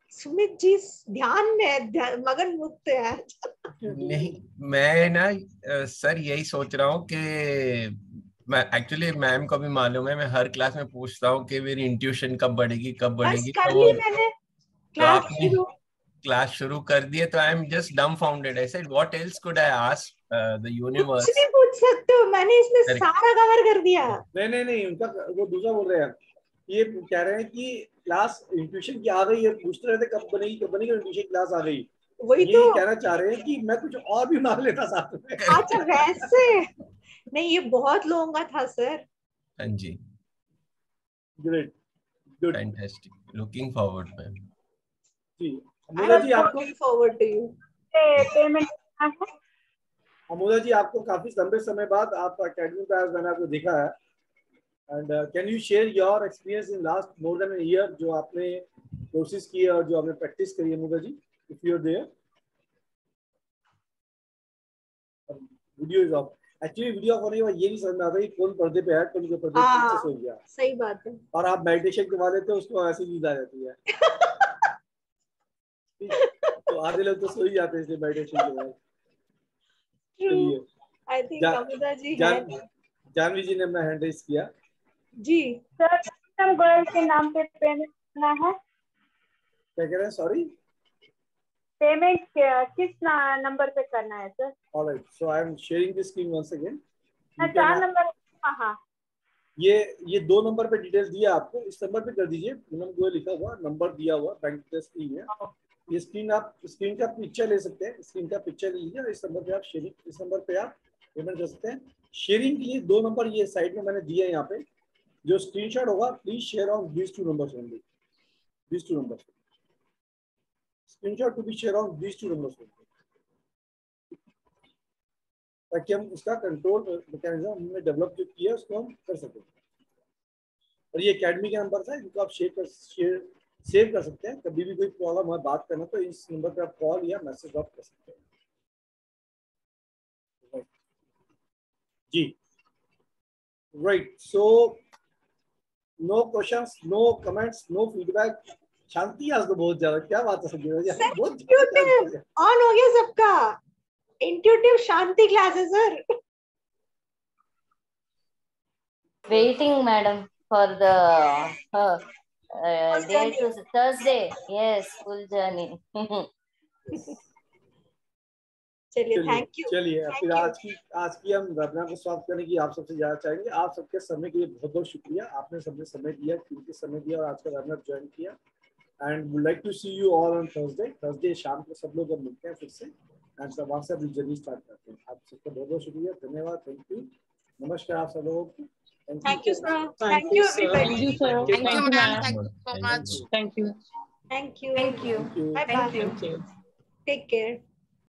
सुमित जी ध्यान में ध्यान- मगन मुक्त है। नहीं, मैं ना अ, सर यही सोच रहा हूँ कि मैं एक्चुअली मैम को भी मालूम है, मैं हर क्लास में पूछता हूँ कि मेरी इंट्यूशन कब बढ़ेगी कब बस बढ़ेगी, कर तो ली वो मैंने तो क्लास आपने शुरू। क्लास शुरू कर दी है, तो I am just dumbfounded. I said what else could I ask the कुछ यूनिवर्स। भी पूछ सकते हो, मैंने इसमें सारा कवर कर दिया। नहीं नहीं नहीं, उनका वो दूसरा बोल रहे हैं, ये कह रहे हैं कि क्लास इंट्यूशन की आ गई है, पूछते रहते कब बनेगी कब बनेगी, इंट्यूशन क्लास आ गई। वही ये तो कहना चाह रहे हैं कि मैं कुछ और भी मांग लेता साथ में। अच्छा वैसे नहीं, ये बहुत लोगों का था सर। हाँ जी, great, good, fantastic, looking forward ma'am. जी आई अमोदा एम जी आपको looking forward to you. Payment Amoda ji आपको काफी लंबे समय बाद आप अकेडमी पे आए, मैंने आपको देखा है। And can you share your experience in last more than year, जो आपने कोर्सेज किए और जो आपने प्रैक्टिस करी है Amoda ji, if you are there. Video is off. Actually video off होने के बाद ये नहीं समझ में आता कि कौन पर्दे पे है, कौन के पर्दे हाँ, पीछे सो गया। सही बात है। और आप मेडिटेशन करवा लेते हो, उसको ऐसी नींद आ जाती है। तो आधे लोग तो सो ही जाते हैं इसलिए मेडिटेशन के बाद। चलिए, आई थिंक जा- अमुदा जी है। जान जानवी जी ने अपना हैंड रेज किया। जी सर, गर्ल के नाम पे पेमेंट करना है। क्या कह रहे हैं? सॉरी, पेमेंट किस नंबर पे करना है sir? Alright, so I am sharing this screen once again. चार नंबर। हाँ, ये ये दो नंबर पे डिटेल्स दिया आपको, इस नंबर पे कर दीजिए। पूनम गोयल लिखा हुआ नंबर दिया हुआ, बैंक डिटेल्स स्क्रीन है। ये स्क्रीन आप स्क्रीन का पिक्चर ले सकते हैं, स्क्रीन का पिक्चर लीजिए और इस नंबर पे आप शेयरिंग, इस नंबर पे आप पेमेंट कर सकते हैं। शेयरिंग के लिए दो नंबर ये साइड में मैंने दिए हैं यहाँ पे, जो स्क्रीनशॉट होगा please share on these two numbers only, these two numbers, screenshot to be share on these two numbers only, ताकि हम इसका कंट्रोल मैकेनिज्म हमने डेवलप जो किया उसको हम कर सकें। और ये एकेडमी का नंबर था, इनको आप शेयर कर शेयर सेव कर सकते हैं। कभी भी कोई प्रॉब्लम है बात करना तो इस नंबर पे आप कॉल या मैसेज ड्रॉप कर सकते हैं। जी right, so no questions, no comments, no feedback. Shanti आज तो बहुत ज्यादा, क्या बात है संजय जी, बहुत इंट्यूटिव ऑन हो गया सबका। इंट्यूटिव शांति क्लास है sir. Waiting, madam, for the uh, uh, day to Thursday. Yes, full journey. चलिए, थैंक यू। चलिए फिर आज की आज की हम वेबिनार को समाप्त करने की आप सबसे ज्यादा चाहेंगे। आप सबके समय के लिए बहुत बहुत शुक्रिया, आपने सबने समय दिया, कीमती समय दिया और आज का वेबिनार ज्वाइन किया। And would like to see you all on Thursday. Thursday शाम को सब लोग मिलते हैं फिर से एंड सब वहाँ से अपनी जर्नी स्टार्ट करते हैं। आप सबका बहुत बहुत शुक्रिया, धन्यवाद, थैंक यू, नमस्कार आप सब लोगों को। Thank you, sir. Thank you, everybody. Thank you, sir. Thank you, Thank you, ma'am. ma'am. Thank you so much. Thank you. Thank you. Thank you. Bye bye. Thank you. Take care.